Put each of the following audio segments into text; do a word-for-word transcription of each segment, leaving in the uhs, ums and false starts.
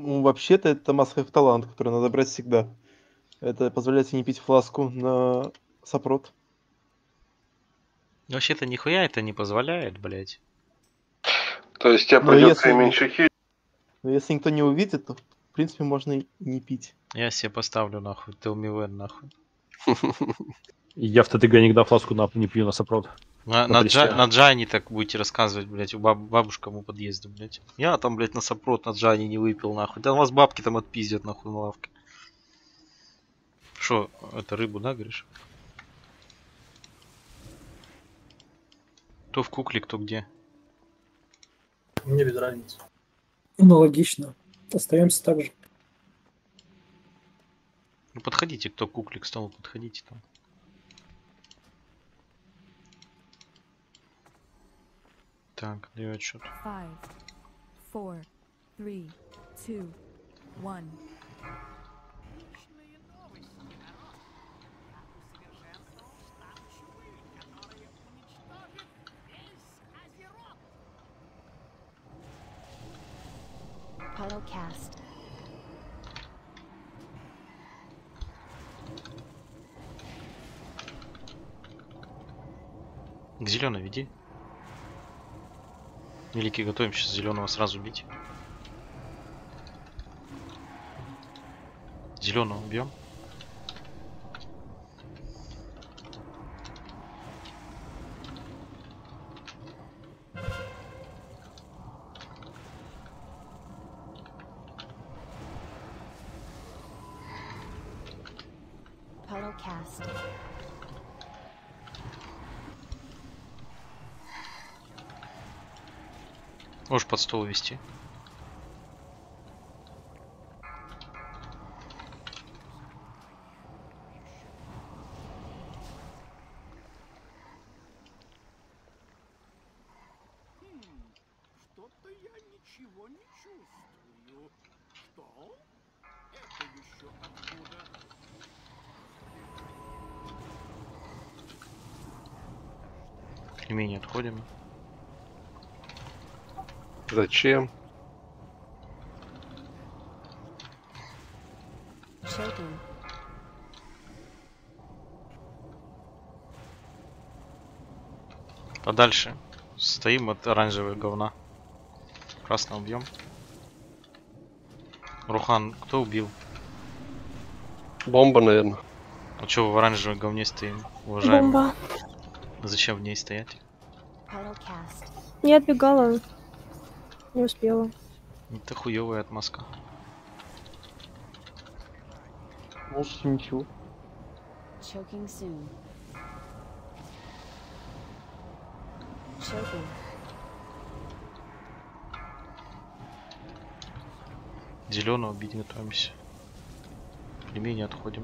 Ну, вообще-то это must-have талант, который надо брать всегда. Это позволяет тебе не пить фласку на сопрот. Вообще-то нихуя это не позволяет, блять. То есть тебе Но придется если- иметь чехи. Но если никто не увидит, то в принципе можно и не пить. Я себе поставлю нахуй, Tell me when нахуй. Я в ТТГ никогда фласку на не пью на сопрот. На, На на, бресте. Джа, на Джане так будете рассказывать, блять, у баб, бабушкам у подъезда, блять. Я там, блять, на сопрот на Джане не выпил, нахуй. Да у вас бабки там отпиздят, нахуй, на лавке. Шо, это рыбу, да, говоришь? Кто в кукле, кто где? Мне без разницы. Аналогично. Остаемся так же. Ну подходите, кто кукле к столу, подходите там. Так, даю отчет. Five, four, three, two, one. Podcast. К зеленой веди. Великий, готовим сейчас зеленого сразу бить. Зеленого убьем. Podcast. Можешь под стол вести. Что-то я ничего не чувствую. Что? Это еще откуда? Пельмени отходим. Зачем? Choking. Подальше. Стоим от оранжевого говна. Красного убьем. Рухан, кто убил? Бомба, наверное. А чё вы в оранжевом говне стоим, уважаемый? Бомба. Зачем в ней стоять? Podcast. Не отбегала. Не успела. Это хуёвая отмазка. Может, ничего. Choking soon. Choking. Зеленого убить готовимся. Пельмени отходим.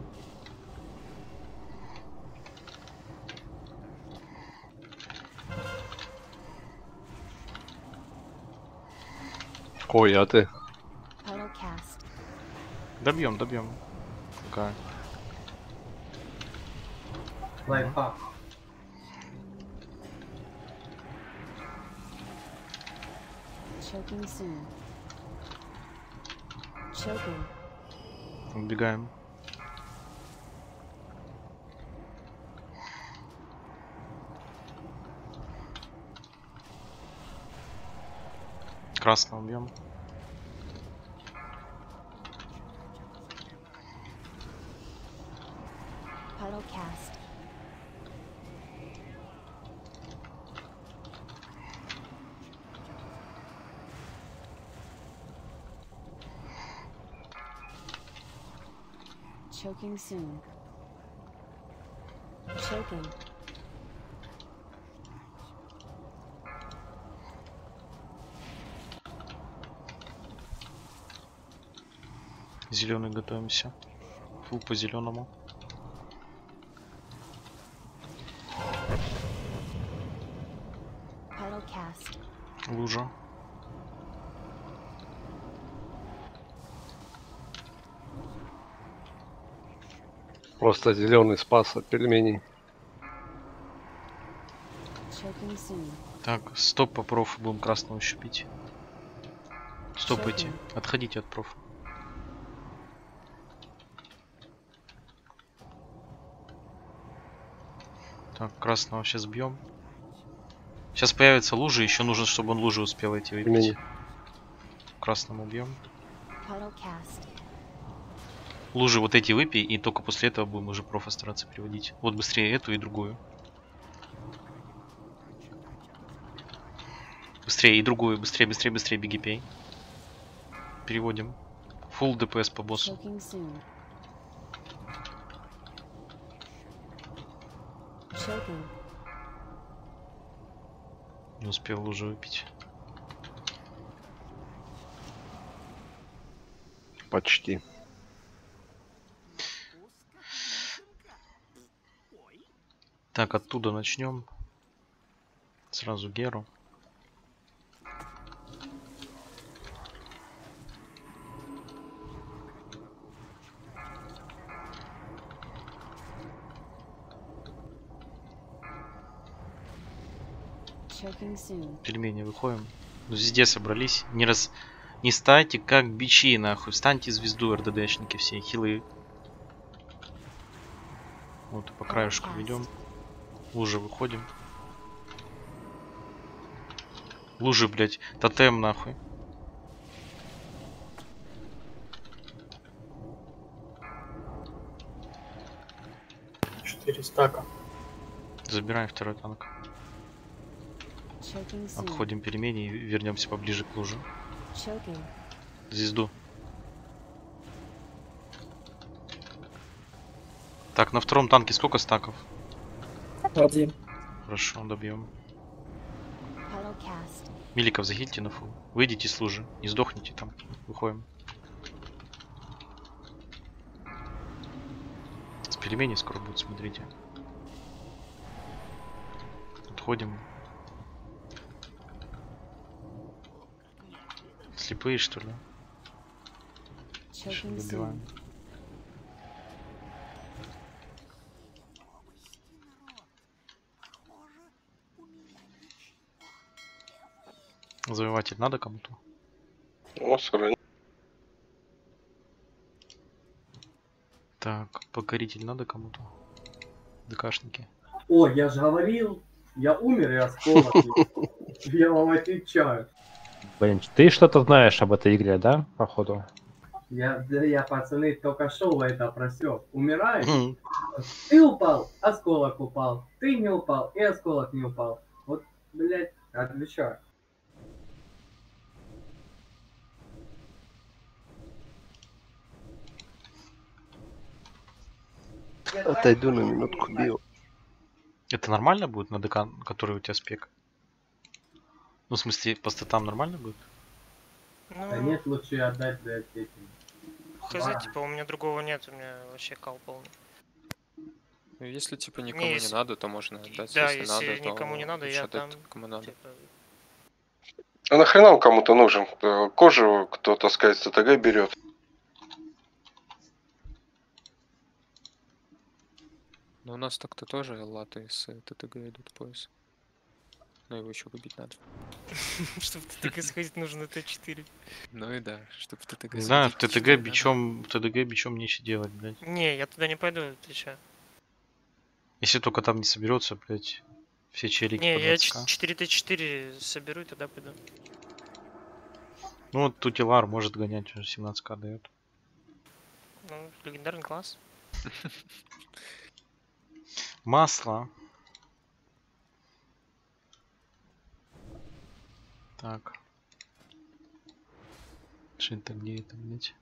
Ой, а ты? Podcast. Добьем, добьем. Какая? Лайфхак. Choking soon. Choking. Убегаем. Красного убьем. Podcast. Choking soon. Choking. Зеленый готовимся. Фу по зеленому. Podcast. Лужа. Просто зеленый спас от пельменей. Choking soon. Так, стоп по профу, будем красного щупить. Стопайте. Отходите от профа. Так, красного сейчас бьем. Сейчас появятся лужи, еще нужно, чтобы он лужи успел эти выпить. Пельмени. Красному бьем. Puddle cast. Лужи вот эти выпей, и только после этого будем уже профа стараться переводить. Вот быстрее эту и другую. Быстрее и другую, быстрее, быстрее, быстрее беги пей. Переводим. Фулл ДПС по боссу. Choking soon. Choking. Не успел лужу выпить. Почти. Так, оттуда начнем. Сразу Геру. Choking soon. Пельмени выходим. Ну, везде собрались. Не раз... Не станьте как бичи, нахуй. Встаньте звезду, РДДшники все, хилы. Вот по краешку ведем. Лужи выходим. Лужи, блять. Тотем, нахуй. Четыре стака. Забираем второй танк. Choking soon. Обходим пельмени и вернемся поближе к луже. Choking. Звезду. Так, на втором танке сколько стаков? Один. Хорошо, добьем. Puddle cast. Миликов захильте на фул. Выйдите с лужи. Не сдохните там. Выходим. С пельменей скоро будет, смотрите. Отходим. Слепые, что ли? Сейчас Choking добиваем. soon. Завоеватель надо кому-то? Ну, сохрани. Так, покоритель надо кому-то? ДКшники. О, я же говорил, я умер и осколок. Я вам отвечаю. Блин, ты что-то знаешь об этой игре, да, походу? Я, да я, пацаны, только шоу это просек. Умираешь? Мгм. Ты упал, осколок упал. Ты не упал, и осколок не упал. Вот, блядь, отвечаю. Отойду на минутку, бил. Это нормально будет на ДК, который у тебя спек? Ну, в смысле, по статам нормально будет? Да Ну, нет, лучше отдать, блядь, этим. хз, типа, у меня другого нет, у меня вообще кал полный. Ну, если типа никому Не, не, если- надо, то можно отдать. Да, если, если надо, то никому не надо, лучше я отдать там, кому надо. типа, А нахрена он кому-то нужен? Э, Кожу кто, так сказать, с ТТГ берет. Но у нас так-то тоже латы с ТТГ идут в пояс. Но его еще выбить надо. чтобы ТТГ сходить, нужно Т четыре. Ну и да, чтобы в ТТГ Не знаю, в сходить, ТТГ что-то бичом, в ТТГ бичом нечего делать, блядь. Не, я туда не пойду, ты чё? Если только там не соберется, блядь, все челики Не, по я двадцать ка. четыре Т четыре соберу и тогда пойду. Ну вот Тутилар может гонять, уже семнадцать ка дает. Ну, легендарный класс. Масло. Так. Что это, где это, блядь?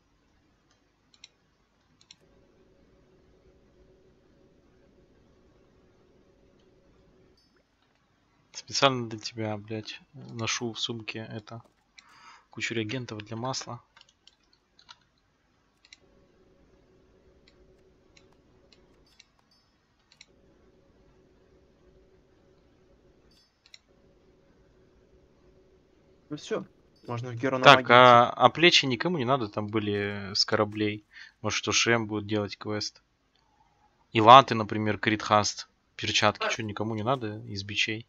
Специально для тебя, блядь, ношу в сумке это кучу реагентов для масла. Ну все, можно в Геру на Так, магии идти. а, а плечи никому не надо, там были с кораблей. Может, что Шем будет делать квест. И латы, например, критхаст. Перчатки, что никому не надо из бичей.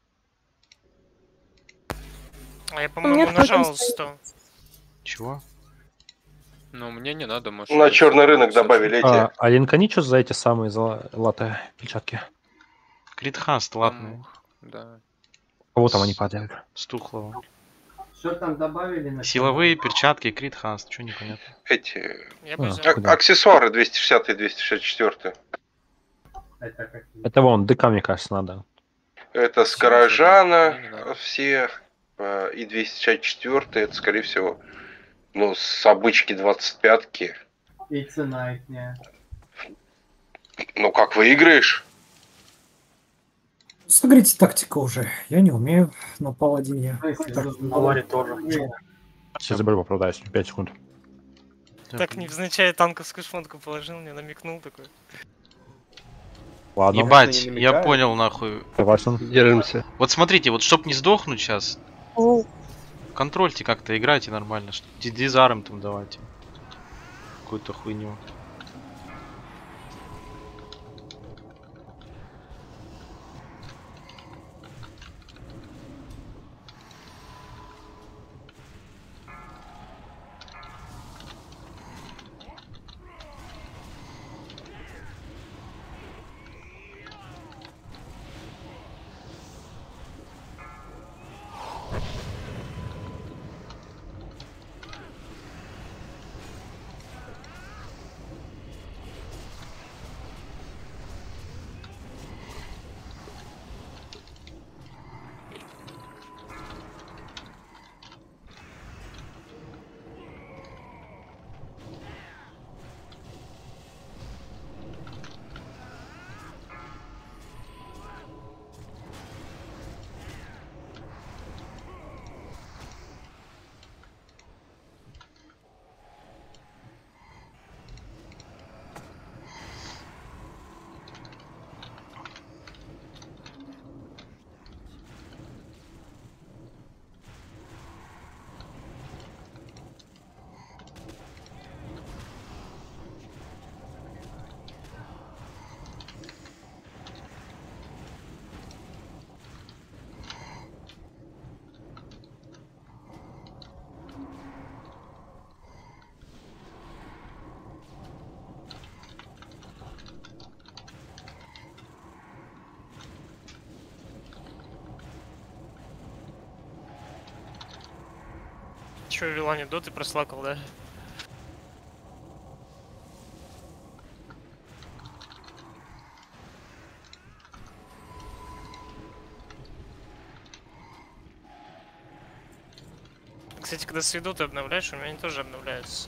А я, Нет, по-моему, только нажал стоит. сто. Чего? Ну, мне не надо, может. На если черный кто-то рынок всё- добавили эти. А, а линкани что за эти самые за латы перчатки? Критхаст латный. Да. Кого там они падают? Стухлого. Что там добавили на Силовые перчатки, критхаст, что непонятно. Эти Я бы А, взял. а- аксессуары двести шестьдесят и двести шестьдесят четыре. Это какие? Это вон, ДК, мне кажется, надо. Это Всё, Скорожана, мне не надо. все э, и двести шестьдесят четыре, это скорее всего, ну, с обычки двадцать пятки. И цена их не. Ну, как выиграешь? Смотрите, тактика уже. Я не умею на паладине. В смысле? Так, Ну, на ларе тоже. не. Сейчас заберу, поправдаюсь. пять секунд. Так невзначай танковскую шмотку положил, мне намекнул такой. Ладно, Ебать, Они не я намекают. понял нахуй. согласен. Держимся. Вот смотрите, вот чтоб не сдохнуть сейчас, О, контрольте как-то, играйте нормально. что- ди- Дизарм там давайте. Какую-то хуйню. Че, Вилане, доты прослакал, да? Кстати, когда среду ты обновляешь, у меня они тоже обновляются.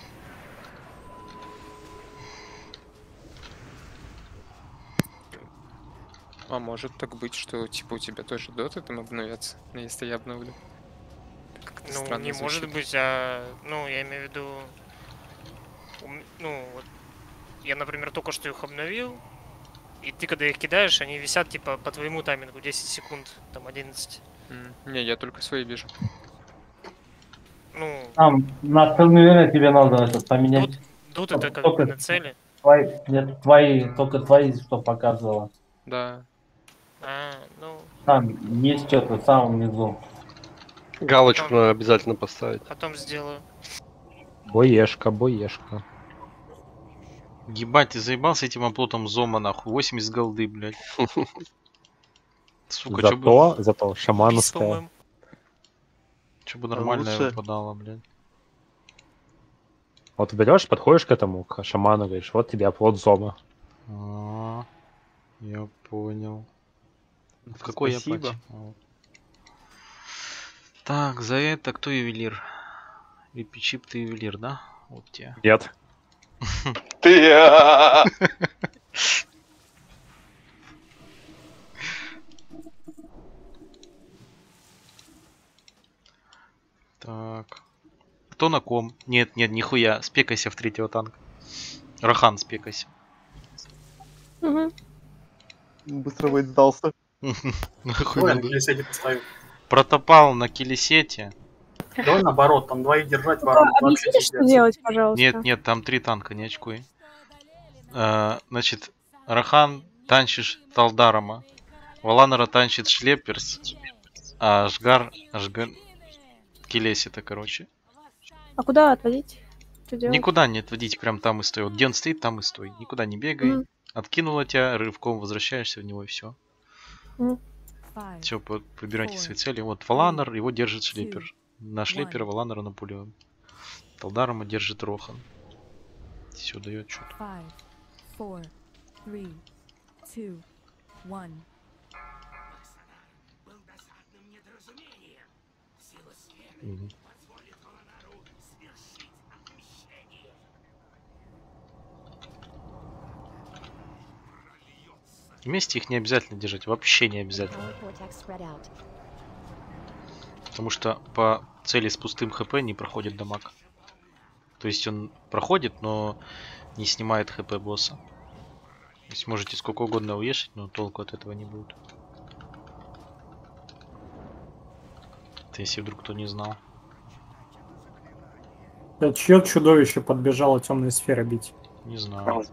А может так быть, что типа у тебя тоже доты там обновятся, если я обновлю? Как-то Ну, странно не может звучит. быть, а... Ну, я имею в виду... у м- Ну, вот... Я, например, только что их обновил, и ты, когда их кидаешь, они висят, типа, по твоему таймингу десять секунд, там, одиннадцать. М, Не, я только свои вижу. Ну, Там на терминале тебе надо это поменять. тут это как Только бы на цели. Твои, нет, твои, только твои, что показывало. Да. А, ну, Там есть что-то в самом низу. Галочку надо обязательно поставить. потом сделаю. Боешка, боешка. Ебать, ты заебался этим оплотом Зома, нахуй. восемьдесят голды, блядь. Сука, чё Зато, бы... зато Бис, шамановская. по-моему. Чё бы А нормальное лучше- выпадало, блядь. Вот берешь, подходишь к этому, к шаману, говоришь, вот тебе оплот Зома. А, я понял. В какой я Спасибо. пати? А, вот. Так, за это кто ювелир? Репичип, ты ювелир, да? Вот тебе. Нет. Ты... а, Так. Кто на ком? Нет, нет, нихуя. Спекайся в третьего танка. Рахан, спекайся. угу. Быстро выйд сдался. Нахуй Давай на надо. килесете поставим. Протопал на килесете. Давай наоборот, там двоих держать Только ворон. объясните, что делать, пожалуйста. Нет, нет, там три танка, не очкуй. А, значит, Рахан танчишь Талдарама. Валанара танчит Шлеперс. А Ашгар... Ашгар... Килесета, короче. А куда отводить? Что делать? Никуда не отводить, прям там и стой. Вот где он стоит, там и стой. Никуда не бегай. Мгм. Откинула тебя, рывком возвращаешься в него и все. М. Все, выбирайте свои цели. Вот Валанар, его держит шлепер. На шлепера Валанара напулируем. Талдарма держит Рохан. Все, дает что-то. Five, four, three, two, one. Мгм. Вместе их не обязательно держать, вообще не обязательно. Потому что по цели с пустым хп не проходит дамаг. То есть он проходит, но не снимает хп босса. То есть можете сколько угодно уешать, но толку от этого не будет. Это если вдруг кто не знал. Да, чье чудовище подбежало темные сферы бить? Не знаю.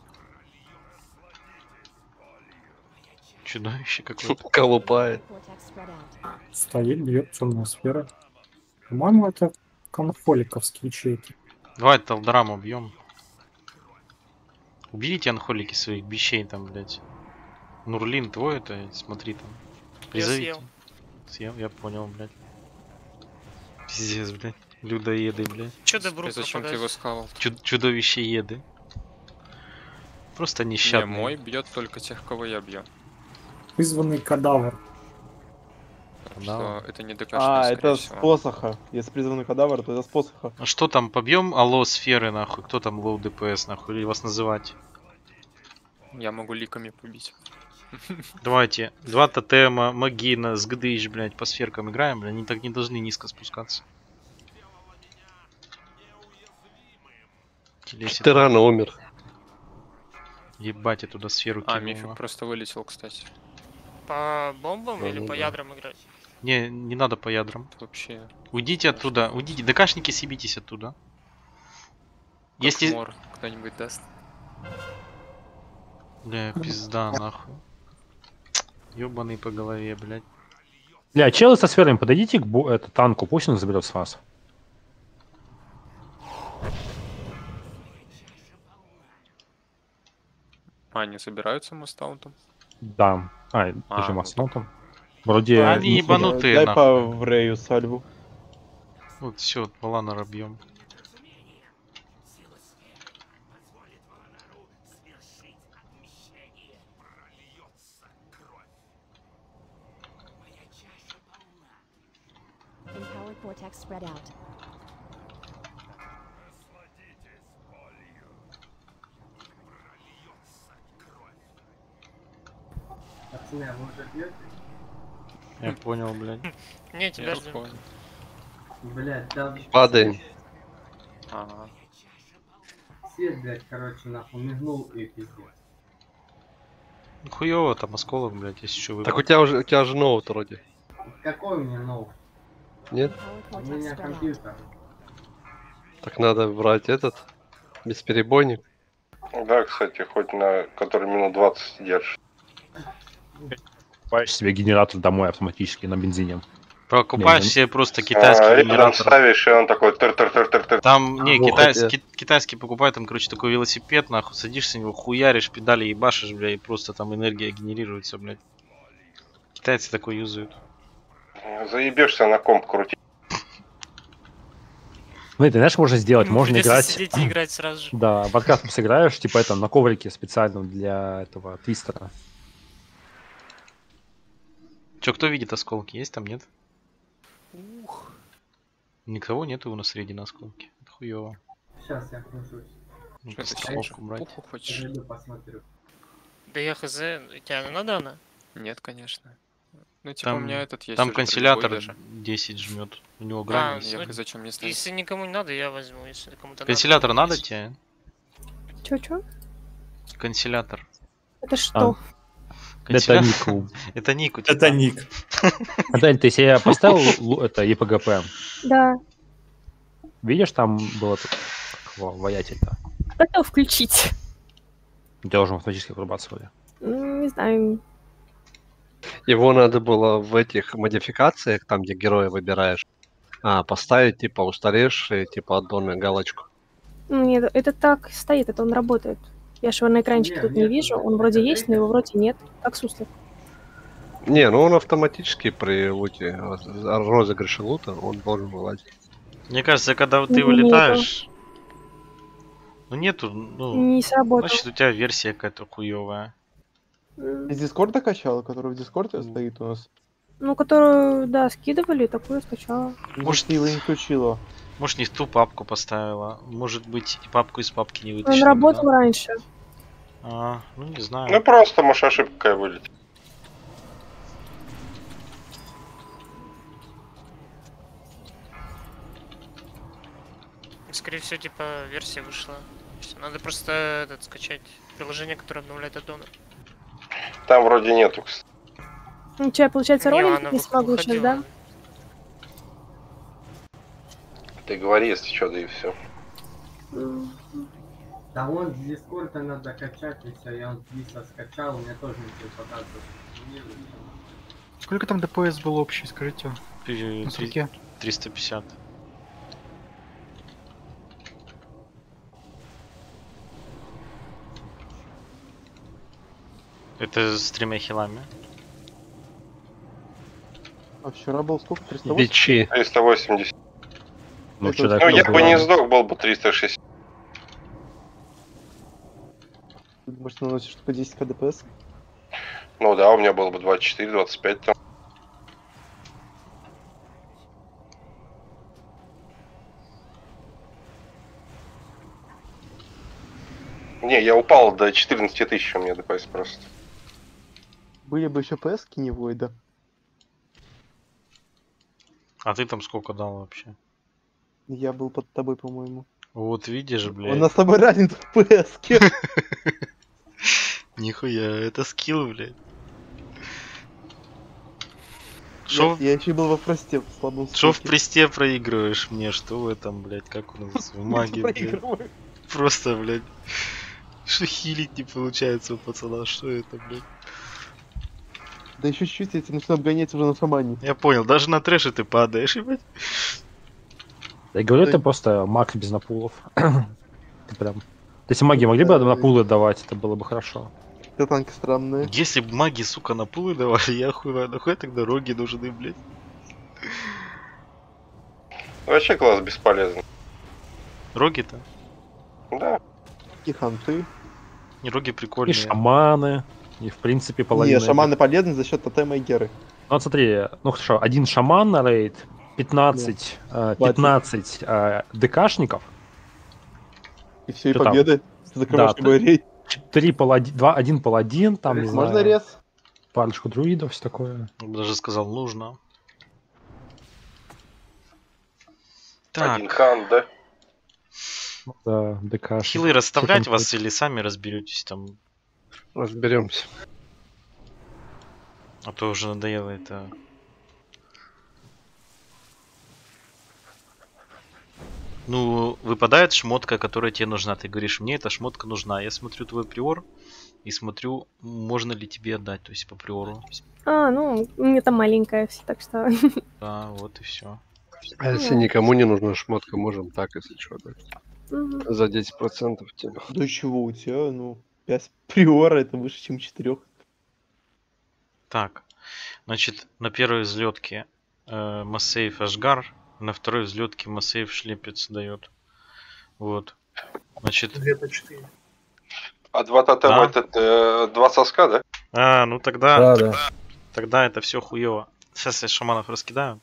Чудовище какое-то. Колупает. Стоит, бьет темная сфера. По-моему, это конфоликовские ячейки. Давай Талдараму убьем. Уберите анхолики своих вещей там, блядь. Нурлин твой это, смотри там. Призовите. Я съел. Съел, я понял, блядь. Пиздец, блядь. Людоеды, блядь. Чё добру Зачем ты его схавал? Чуд чудовищееды. Просто Не, нещадные. мой бьет только тех, кого я бью. Вызванный кадавр. Так что это не ДКшный, А, скорее это с всего. посоха. Если призванный кадавр, то это с посоха. А что там, побьем алло сферы, нахуй? Кто там лоу ДПС, нахуй? Или вас называть? Я могу ликами побить. Давайте. Два тотема, Магина, Сгдыш, блядь, по сферкам играем, блядь. Они так не должны низко спускаться. Телесит. Ты рано умер. Ебать, я туда сферу А, кинул. мифик просто вылетел, кстати. По бомбам Ну, или ну по да. ядрам играть? Не, не надо по ядрам. Вообще. Уйдите оттуда, уйдите. ДКшники, съебитесь оттуда. Если... Мор кто-нибудь даст. Бля, пизда, нахуй. Ёбаный по голове, блядь. Бля, челы со сферами, подойдите к бу- это, танку, пусть он заберет с вас. А, они собираются мастаунтом? Да. А, А, даже ну масло там. Вроде... Они не- ебанутые, Дай нахуй. по Врею сальву. Вот, все, Валанара бьем. Empowered vortex spread out. Пацаны, а вы уже пьете? Я понял, блядь. Не, тебя Я ждем. понял. Блядь, там Падаем. Ага. свет, блядь, короче, нахуй мигнул и пиздец. Хуёво там осколок, блядь, если что вы. Так у тебя уже у тебя же ноут вроде. Какой у меня ноут? Нет? У меня компьютер. Так надо брать этот бесперебойник. Да, кстати, хоть на который минут двадцать держит. Покупаешь себе генератор домой автоматически на бензине. Покупаешь Не, себе просто китайский А, рядом генератор. ставишь, и он такой тыр-тыр-тыр-тыр-тыр. Там, не, Вот, китайский, я- ки- китайский покупай, там, короче, такой велосипед, нахуй, садишься на него, хуяришь, педали ебашишь, бля, и просто там энергия генерируется, блядь. Китайцы такой юзают. Заебешься на комп крутить. Ну, это, знаешь, можно сделать, Ну, можно придется играть... сидеть и играть сразу же. Да, в откат сыграешь, типа это на коврике специальном для этого твистера. Чё, кто видит осколки? Есть там, нет? Ух. Никого нету у нас среди на осколки. Это хуёво. Сейчас я кручусь. Ну, Что ты осколку сидишь? брать. Пуху хочешь? Зайду посмотрю. Да я хз, тебя надо она? Нет, конечно. Ну, типа, у Там, меня этот есть там уже консилятор бронебой даже. десять жмет. У него А, грань. Я висит. ну, хз, зачем мне ставить? Если никому не надо, я возьму. Если кому-то Консилятор надо. надо есть. тебе? Чё-чё? Консилятор. Это что? Это Консилятор. ник. у- Это ник у тебя. Это ник. Адель, ты себе поставил лу- это и пэ гэ пэ? Да. Видишь, там было тут как его, воятель-то. Как его включить? Должен автоматически врубаться вроде. М, Не знаю. Его надо было в этих модификациях, там где героя выбираешь, а, поставить типа устаревший, типа аддоны галочку. Ну, Нет, это так стоит, это он работает. Я же его на экранчике Не, тут не нет, вижу. это- Он вроде это есть, но его вроде нет. Как суслик. Не, ну он автоматически при луте, розыгрыше лута, он должен вылазить. Мне кажется, когда ты Нету. вылетаешь... Ну нету, ну... Не сработал. Значит, у тебя версия какая-то хуевая. Из Дискорда качала, который в Дискорде стоит у нас? Ну, которую, да, скидывали, такую скачала. Может, ты его не включила? Может, не в ту папку поставила. Может быть, и папку из папки не Он вытащила. работал да? раньше. А, ну не знаю. Ну просто, может, ошибка какая вылетит. Скорее всего, типа, версия вышла. Всё, надо просто этот, скачать приложение, которое обновляет аддоны. Там вроде нету, кстати. Ну, что, я, получается, Не, ролик она не вы- смогу сейчас, выходила. да? Ты говори, если что, да и все. Да вон с Дискорда надо качать, и все, я он Виса скачал, у меня тоже ничего показывает. Не- Сколько там ДПС было общий, скажите? Три- На сутки? триста пятьдесят. Это с тремя хилами. А вчера был сколько? триста восемьдесят? Бичи. триста восемьдесят. Ну, Это- вчера Ну, я кто бы был? не сдох, был бы триста шестьдесят. Ты думаешь, ты наносишь только десять ка ДПС? Ну да, у меня было бы двадцать четыре двадцать пять там. Не, я упал до четырнадцати тысяч у меня ДПС просто. Были бы еще ПС-ки не Войда. А ты там сколько дал вообще? Я был под тобой, по-моему. Вот видишь, блядь. У нас с тобой разница в ПС-ке. Нихуя, это скилл, блядь. Я, Шо, я еще был во просте в слабом шо в скилке. престе проигрываешь мне? Что в этом, блядь? Как у нас в магии, блядь? Проигрываю. Просто, блядь. Что хилить не получается у пацана? Что это, блядь? Да еще чуть-чуть, я тебя начну обгонять уже на шамане. Я понял, даже на трэше ты падаешь, ебать. Я говорю, это просто маг без напулов. Ты прям... Если маги могли бы напулы давать, это было бы хорошо. Это танки странные. Если бы маги, сука, на пулы давали, я хуй, нахуй тогда роги нужны, блядь. Вообще класс бесполезный. Роги-то? Да. И ханты. Не, роги И прикольные. шаманы, и в принципе половина... Не, шаманы полезны за счет тотема и геры. Ну вот смотри, ну хорошо, один шаман на рейд, пятнадцать, э, пятнадцать э, ДКшников. И все, и Что там? победы. Закрываешь Да, любой рейд. Три паладин, два, один паладин, там, не Можно знаю, рез? парочку друидов, все такое. Я бы даже сказал, нужно. Так, Один хан, да? Да, ДКшник. хилы расставлять Что там вас хоть? или сами разберетесь там? Разберемся. А то уже надоело это. Ну, выпадает шмотка, которая тебе нужна. Ты говоришь, мне эта шмотка нужна. Я смотрю твой приор и смотрю, можно ли тебе отдать, то есть по приору. А, ну, у меня там маленькая, так что... Да, вот и все. А если никому не нужна шмотка, можем так, если что, да. Мгм. За десять процентов тебе. Да чего у тебя? Ну, пять приора это выше, чем четырех. Так, значит, на первой взлетке э, Массейф Ашгар, на второй взлетке Массейф Шлепец дает. Вот. Значит. А два тотема Да. это э, два соска, да? А, ну тогда. Да, тогда, да. тогда это все хуево. Сейчас я шаманов раскидаю.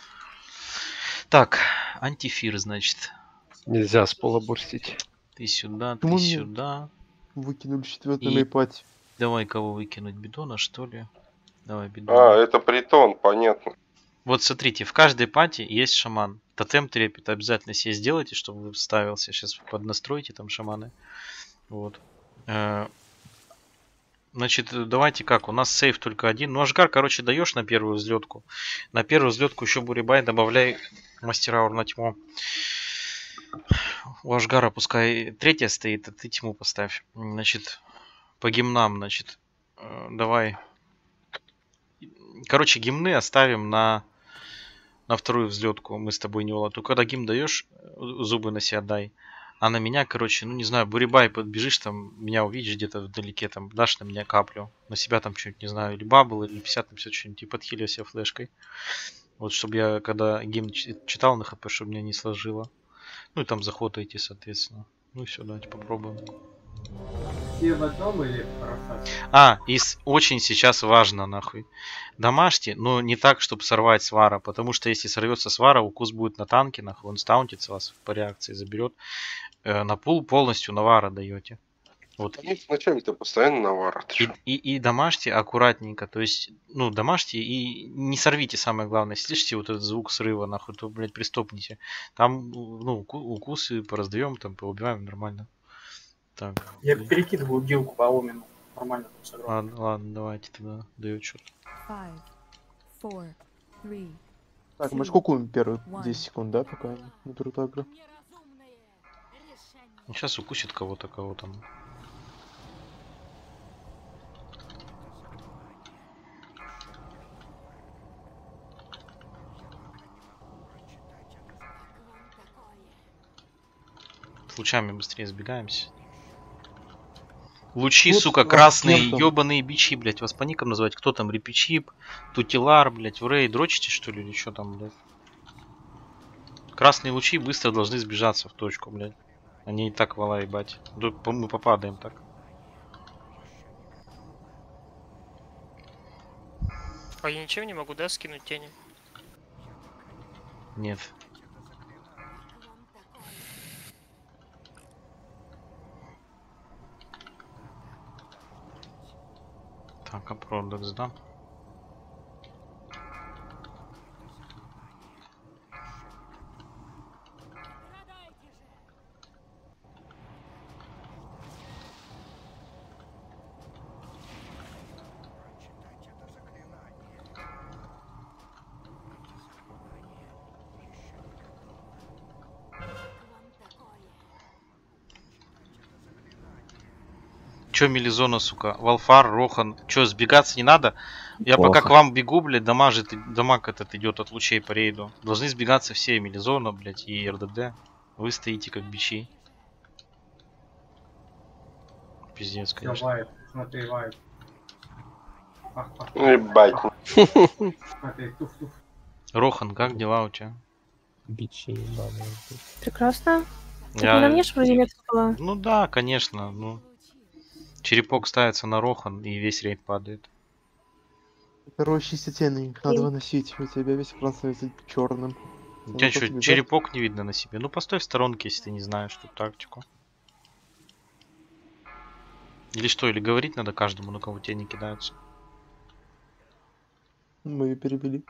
Так, антифир, значит. Нельзя с пола бурстить. Ты сюда, ты Почему мне сюда. Выкинули четвертый И- на ипате. Давай кого выкинуть? Бидона, что ли? Давай бидона. А, это притон, понятно. Вот смотрите, в каждой пати есть шаман. Тотем трепет обязательно себе сделайте, чтобы вы вставился. Сейчас поднастройте там шаманы. Вот. Э, Значит, давайте как, у нас сейф только один. Ну, Ашгар, короче, даешь на первую взлетку. На первую взлетку еще Бурибай добавляй мастера ур на тьму. У Ашгара пускай третья стоит, а ты тьму поставь. Значит, по гимнам, значит, э, давай. Короче, гимны оставим на, на вторую взлетку. Мы с тобой не Ола. Только когда гимн даешь, зубы на себя дай. А на меня, короче, ну не знаю, Бурибай, подбежишь там, меня увидишь где-то вдалеке, там, дашь на меня каплю. На себя там что-нибудь, не знаю, или бабл, или пятьдесят на пятьдесят что-нибудь, и подхилил себя флешкой. Вот, чтобы я, когда гейм читал на хп, чтобы меня не сложило. Ну и там заход идти, соответственно. Ну и все, давайте попробуем. Все в одном или бросать? А, и с- очень сейчас важно, нахуй. Домашьте, но не так, чтобы сорвать свара, потому что если сорвется свара, укус будет на танке, нахуй, он стаунтится вас по реакции, заберет. Э, на пул полностью навара даете. Вот. Они вначале-то постоянно навара. И, и, и домашьте аккуратненько, то есть, ну, домашьте и не сорвите, самое главное. Слышите вот этот звук срыва, нахуй, то, блядь, пристопните. Там, ну, уку- укусы пораздаем, там, поубиваем нормально. Так. Я перекидываю гилку по Омину. Нормально там сыграл. Ладно, ладно, давайте тогда даю счет. Five, four, three, Так, мы two, ж кукуем первые one. десять секунд, да, пока не берут агро. Сейчас укусит кого-то, кого там. С лучами быстрее сбегаемся. Лучи, Вот сука, вам красные, всем там. ебаные бичи, блять. Вас по никам называть? Кто там? Репичип, Тутилар, блять, в рейд дрочите, что ли, или что там, блять? Красные лучи быстро должны сбежаться в точку, блять. Они и так вала ебать. Тут по- мы попадаем так. А я ничем не могу, да, скинуть тени? Нет. Так, а продакс, да? Чё Мелизона, сука? Валфар, Рохан. Чё, сбегаться не надо? Я Плохо. пока к вам бегу, блядь, дамажит, дамаг этот идет от лучей по рейду. Должны сбегаться все, Мелизона, блядь, и эр дэ дэ. Вы стоите как бичи. Пиздец, Все, конечно. вайп, смотри, вайп. Ах, ах, Ебать. смотри, туф-туф. Рохан, как дела у тебя? Бичи, ебаные. Прекрасно. Так Я- на мне ж вроде нет была. Ну да, конечно, ну. Черепок ставится на Рохан и весь рейд падает. Короче, стены их надо выносить. У тебя весь экран становится черным. У тебя что, черепок не видно на себе? Ну постой в сторонке, если ты не знаешь тут тактику. Или что, или говорить надо каждому, на кого тени кидаются. Мы ее перебили.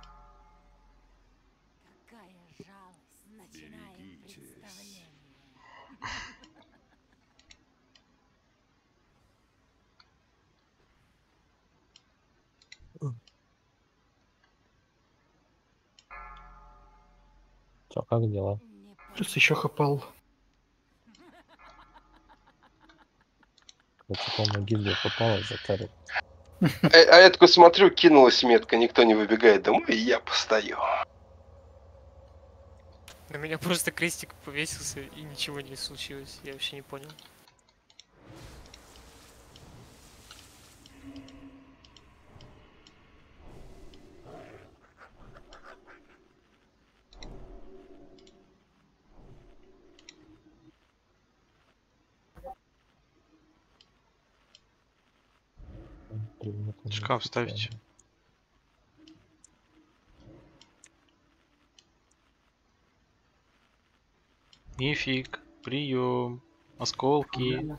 Чё, как дела? Плюс еще хапал. Короче, по-моему, гильдия попала за кару. А, а я такой смотрю, кинулась метка, никто не выбегает домой, и я постою. На меня просто крестик повесился и ничего не случилось. Я вообще не понял. Шкаф ставьте. Мифик, прием, осколки.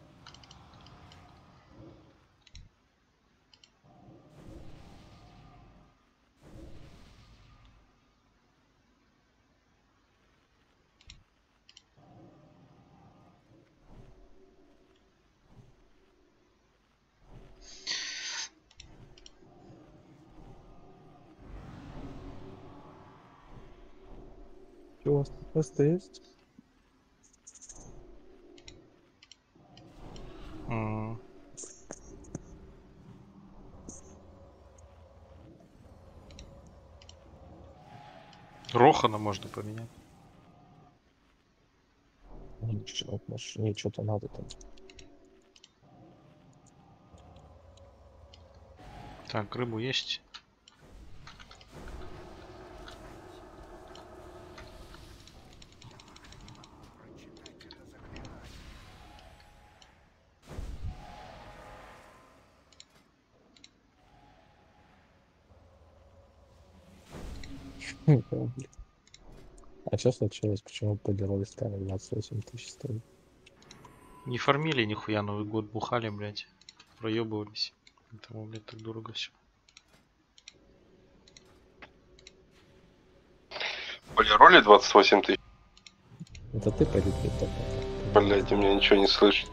Что у вас тут просто есть? М. Рохана можно поменять. почему, может, ей что-то надо там. Так, рыбу есть. А что случилось? Почему подернули стали двадцать восемь тысяч стоит? Не фармили нихуя, Новый год бухали, блядь. Проебывались. Поэтому, блядь, так дорого все. Полироли двадцать восемь тысяч. Это ты пойди ты. Блядь, у меня ничего не слышно.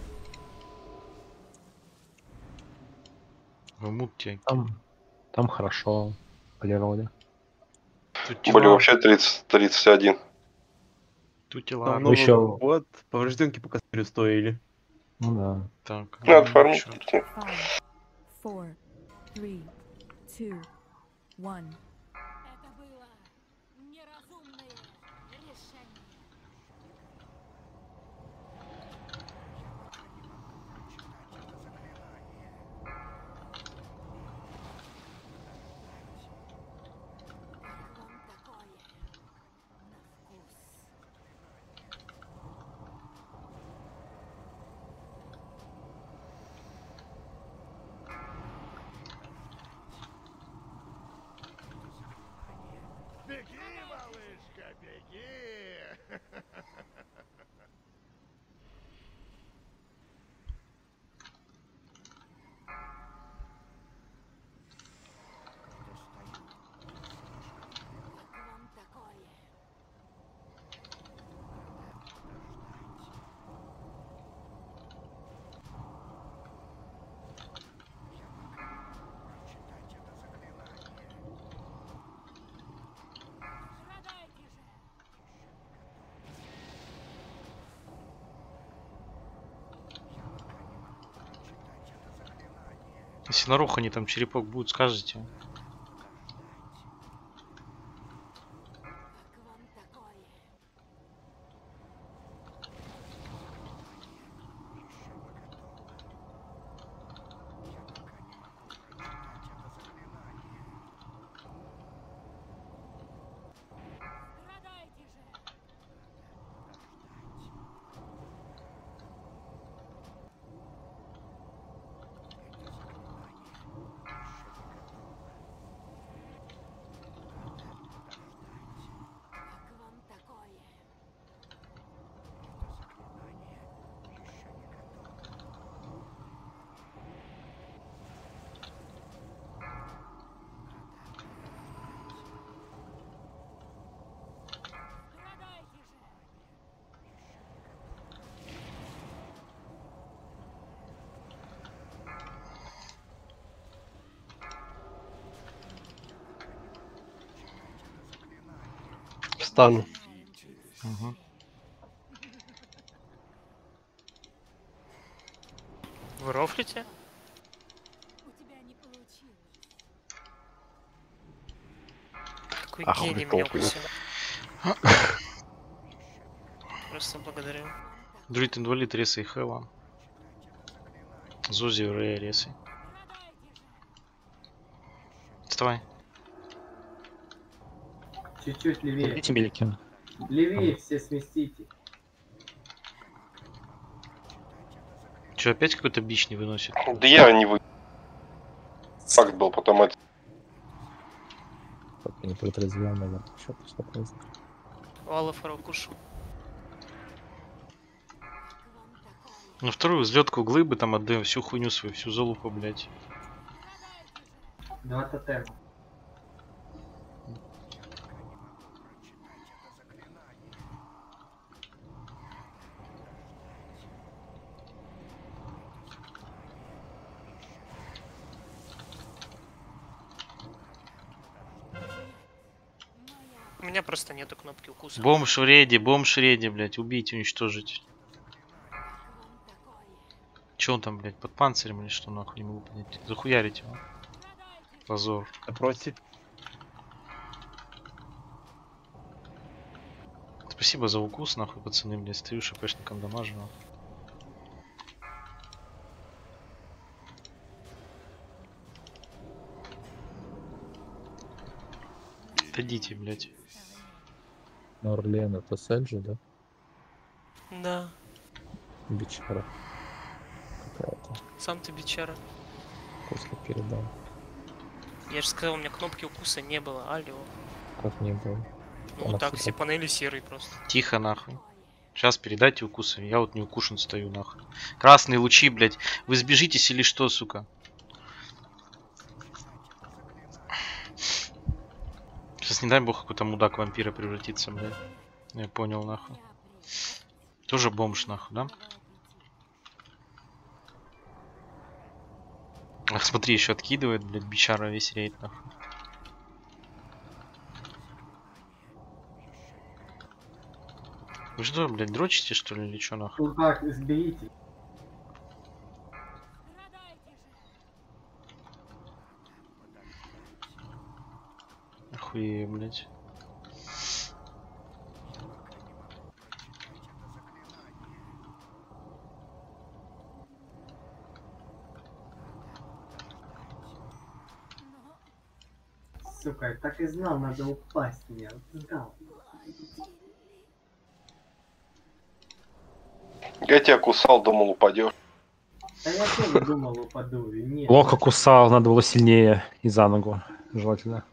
Вымут тебе. Там, там хорошо. Полироли. Были вообще тридцать, тридцать один. Тут Там тела. Новый Еще- год, поврежденки по косарю стоили. Ну да. Так. Надо фармить. Five, four, three, two, one. Это было неразумное решение. Как вам такое? На вкус. Беги, малышка, беги! Как вам такое? Страдайте же! Если на Рохане там черепок будет, скажете. Как вам такое? Страдайте же! Как вам такое? Страдайте же! Встану. Угу. Вы рофлите? У тебя не получилось. Какой Ах, гений прикол, меня конечно. укусил. Просто благодарю. Друид инвалид, ресай Хэва. Зузи Рея ресай. Вставай. Чуть-чуть левее. Идите, белики. Левее все сместите. Че, опять какой-то бич не выносит? Да я не вы. Факт был, потом это. Как не протрезвел, наверное. Еще просто поздно. Валов кушу. На вторую взлетку глыбы там отдаем всю хуйню свою, всю залупу, блядь. Два тотема. У меня просто нету кнопки укуса. Бомж реди, бомж реди, блядь, убить, уничтожить. Че он там, блядь, под панцирем или что, нахуй, не могу понять. Захуярить его. Позор. Напротив. Спасибо за укус, нахуй, пацаны, блядь, стою шпшником дамажу. Отойдите, блядь. Орлен, это Селджи, да? Да. Бичара. Какая-то. Сам ты бичара. После передал. Я же сказал, у меня кнопки укуса не было, алло. Как не было? Ну вот так, все панели серые просто. Тихо, нахуй. Сейчас передайте укусы. Я вот не укушен стою, нахуй. Красные лучи, блядь. Вы сбежитесь или что, сука? Сейчас не дай бог какой-то мудак вампира превратится, блядь. Я понял, нахуй. Тоже бомж, нахуй, да? Ах, смотри, еще откидывает, блядь, бичара весь рейд, нахуй. Вы что, блядь, дрочите, что ли, или что, нахуй? Ну как, сберите. Охуеть, блядь. Сука, я так и знал, надо упасть мне. Знал. Я тебя кусал, думал, упадешь. Да я тоже думал, упаду, и нет. Плохо кусал, надо было сильнее и за ногу, желательно.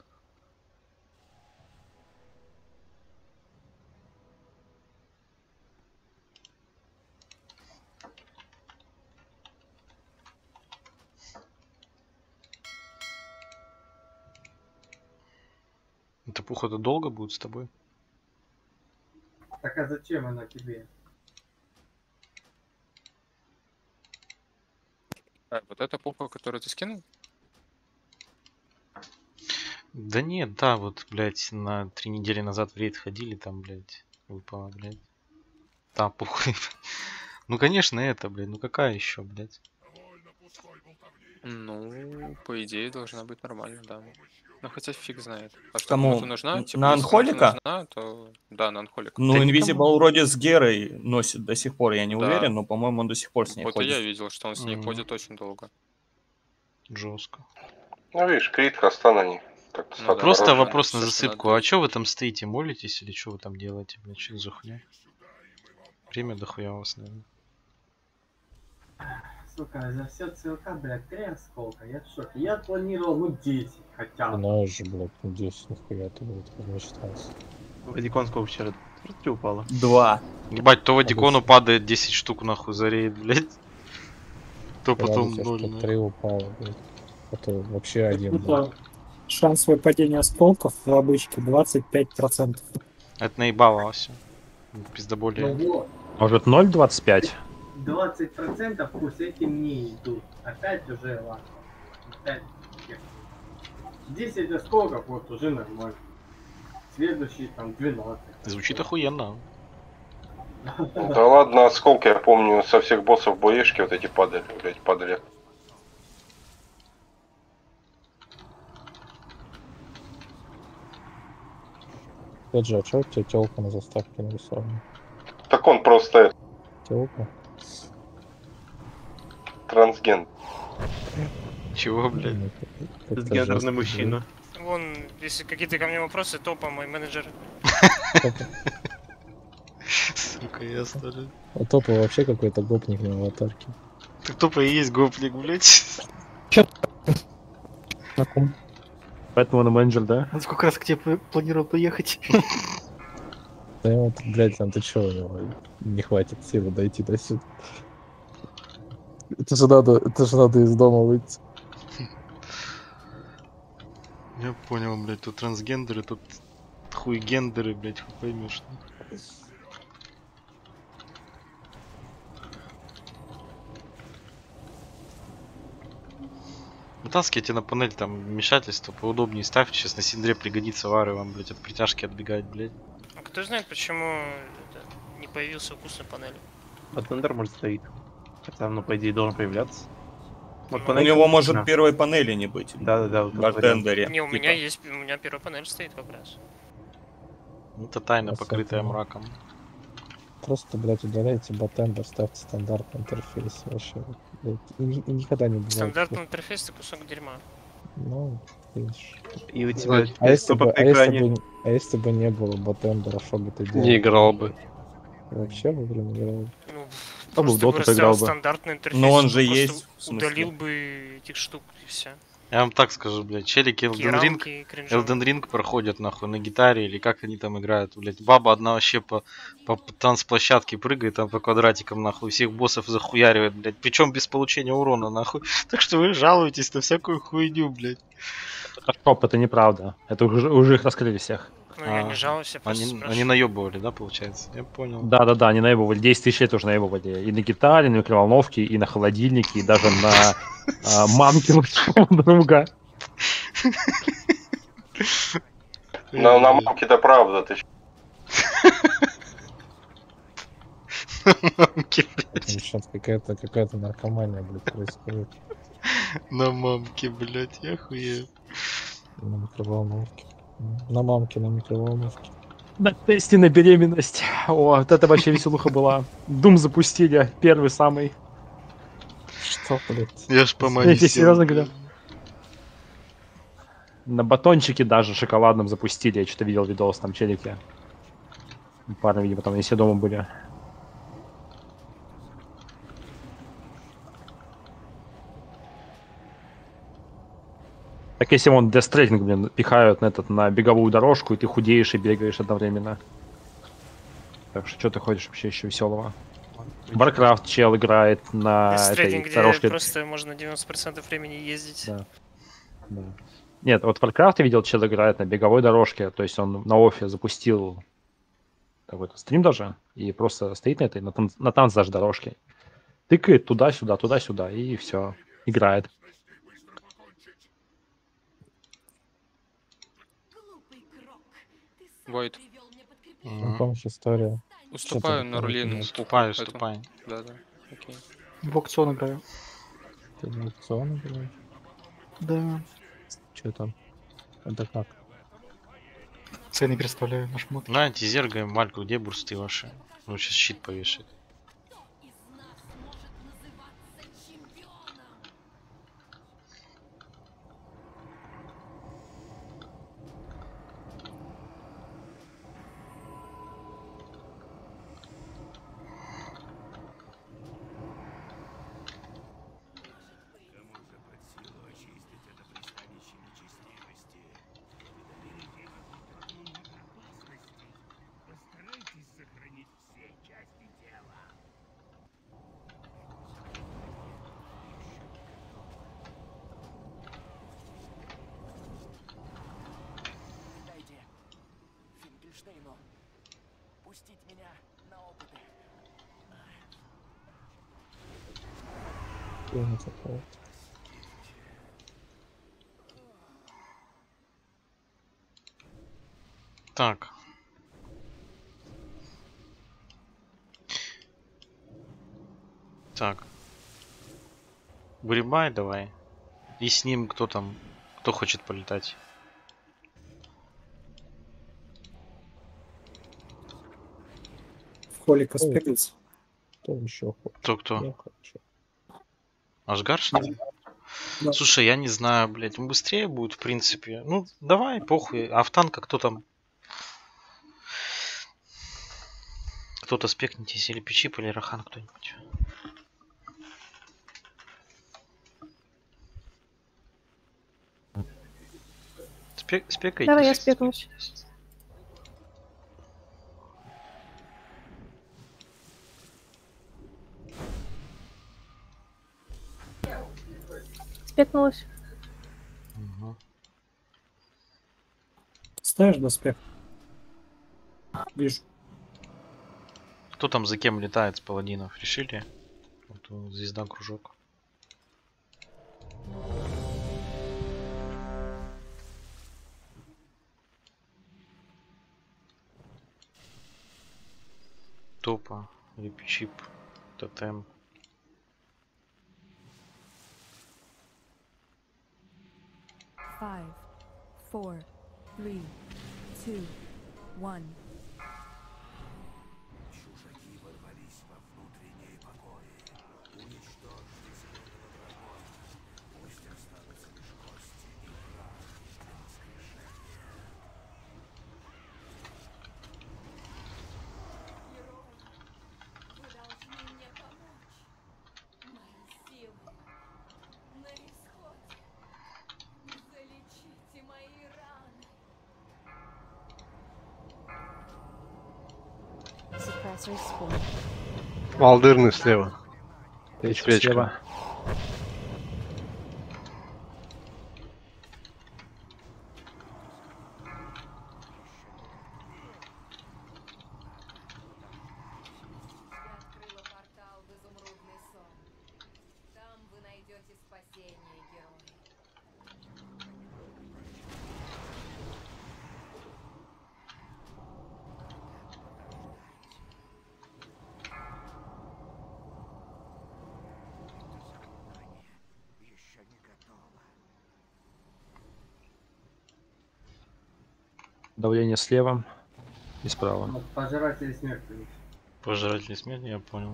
Это пуха-то долго будет с тобой? Так а зачем она тебе? А, вот эта пуха, которую ты скинул? Да нет, да, вот, блядь, на три недели назад в рейд ходили, там, блядь, выпала, блядь. Та пуха. Ну, конечно, это, блядь, ну какая еще, блядь? Ну, по идее, должна быть нормально, да. Ну, хотя фиг знает. А что, Кому? кому-то нужна? Н- Типа, на если кому-то Анхолика? нужна, то... Да, на Анхолика. Ну, Да Invisible никому. вроде с Герой носит до сих пор, я не Да. уверен, но, по-моему, он до сих пор с ней Вот и ходит. я видел, что он с ней Мгм. ходит очень долго. Жестко. Ну, видишь, крит, Хастан, они как-то Ну да. Просто осторожно. вопрос на всё, что засыпку. надо. А чё вы там стоите, молитесь или что вы там делаете, блядь, что за хуйня? Время дохуя у вас, наверное. Сука, за все ЦЛК, блядь, три осколка. Я в шоке. Я планировал, ну, десять хотя бы. Знаешь же, блядь, ну десять нихуя ты, блядь, размечтался. Вадикон сколько вчера? Три упало. Два. Ебать, то Вадикону падает десять штук нахуй за рейд, блядь. То Радуйся, потом что ноль, нахуй. три упало, блядь. А то вообще один, блядь. Ну, шанс выпадения осколков в обычке двадцать пять процентов. Это наебало все. Пиздоболее. Ну вот, Может ноль двадцать пять? двадцать процентов пусть эти мне идут. Опять уже ладно. Опять. десять осколков, вот уже нормально. Следующий там двенадцать. Звучит охуенно. Да ладно, осколки, я помню, со всех боссов боешки вот эти падали, блядь, падали. Опять же, а чё у тебя тёлка на заставке нарисована? Так он просто Тёлка? трансген. Чего, блядь? Ну, как- как-то Гендерный жестко, мужчина. Вон, если какие-то ко мне вопросы, топа мой менеджер. Сука, я старый. блядь. А топа вообще какой-то гопник на аватарке. Так тупо и есть гопник, блядь. Поэтому он менеджер, да? Он сколько раз к тебе п- планировал поехать? Да вот, блядь, там ты чё, у него не хватит силы дойти до сюда. Это же надо, это же надо из дома выйти. Я понял, блядь, тут трансгендеры, тут хуйгендеры, блядь, хуй поймешь. Вытаскивайте на панель там вмешательство, поудобнее ставьте, сейчас на синдре пригодится вары вам, блядь, от притяжки отбегать, блядь. А кто знает, почему это, не появился укус на панели? Баттендер может стоит. Хотя, ну, по идее, должен появляться. Вот У панель него критична. может первой панели не быть. Да-да-да. вот В этот вариант. бартендере. Не, у типа. меня есть, у меня первая панель стоит как раз. Это тайна, Красота. покрытая мраком. Просто, блядь, удаляйте ботембер, ставьте стандартный интерфейс. Вообще, блядь, и, ни- и никогда не бывает. Стандартный интерфейс — это кусок дерьма. Ну, видишь. И у тебя А если, бы, стопор а, на если экране. бы, а если бы не было ботембера, что бы ты делал? Не играл бы. Вообще бы, блин, играл. Ну, А бы в просто бы доту расставил поиграл бы. стандартный интерфейс, Но он чтобы же просто есть, в смысле. удалил бы этих штук и все. Я вам так скажу, блядь, челики Elden Ring, Рамки кринжовые. Elden Ring проходят нахуй на гитаре или как они там играют, блядь. Баба одна вообще по, по танцплощадке прыгает там по квадратикам нахуй, всех боссов захуяривает, блядь. Причем без получения урона нахуй. Так что вы жалуетесь на всякую хуйню, блядь. Стоп, это неправда. Это уже, уже их раскрыли всех. Ну, я не жалуюсь, я просто Они, спрашиваю. они наебывали, да, получается? Я понял. Да-да-да, они наебывали. десять тысяч лет уже наебывали. И на гитаре, и на микроволновке, и на холодильнике, и даже на а, мамке лучшего друга. На, на мамке-то правда, ты ч- Мамки, блядь. Сейчас какая-то какая-то наркомания, блядь, происходит На мамке, блядь, я хуею. на микроволновке. На мамке, на микроволновке. На тесте на беременность. О, вот это вообще веселуха была. Дум запустили, первый самый. Что, блядь? Я ж по Я мане тебе сел, серьезно блядь. говорю. На батончике даже шоколадном запустили. Я что-то видел видос, там челики. Парни, видимо, там не все дома были. Так если вон Death Stranding, блин, пихают на этот, на беговую дорожку, и ты худеешь и бегаешь одновременно. Так что что ты ходишь вообще еще веселого? Warcraft чел играет на Death этой Stranding, где дорожке. просто можно девяносто процентов времени ездить. Да. Да. Нет, вот Warcraft я видел, чел играет на беговой дорожке, то есть он на офе запустил какой-то стрим даже, и просто стоит на этой, на, тан- на танц даже дорожке. Тыкает туда-сюда, туда-сюда, и все, играет. Войд. Ну, помнишь история. Уступаю Что-то Нурлину. такое. Ступай, Это- ступай. Да, да. Окей. В аукцион играю. Ты в аукцион играешь? Да. Что там? Это как? Цены представляю на шмотки. На, зергаем Мальку, где бурсты ваши? Ну, сейчас щит повешает. Дайте Финкельштейну пустить меня на опыты. Умница какая-то. Так. Так. Грибай давай. И с ним кто там, кто хочет полетать. В холле Каспиглс. Кто еще хочет? Кто-кто? Я хочу. Ашгар, что ли? Да. Слушай, я не знаю, блядь, он быстрее будет, в принципе. Ну, давай, похуй. А в танка кто там? Кто-то спекнитесь, или Печип, или Рахан кто-нибудь. Спек, спекайтесь. Давай я спекнусь. Спекнулась. Мгм. Ставишь доспех? Вижу. Кто там за кем летает с паладинов? Решили? Вот он, звезда, кружок. Топа, Рипчип, Тотем. Five, four, three, two, one. Trespassers spawn. Валдырный слева. Свечка Свечка. слева. Давление слева и справа. Вот пожиратели смерти. Пожиратели смерти, я понял.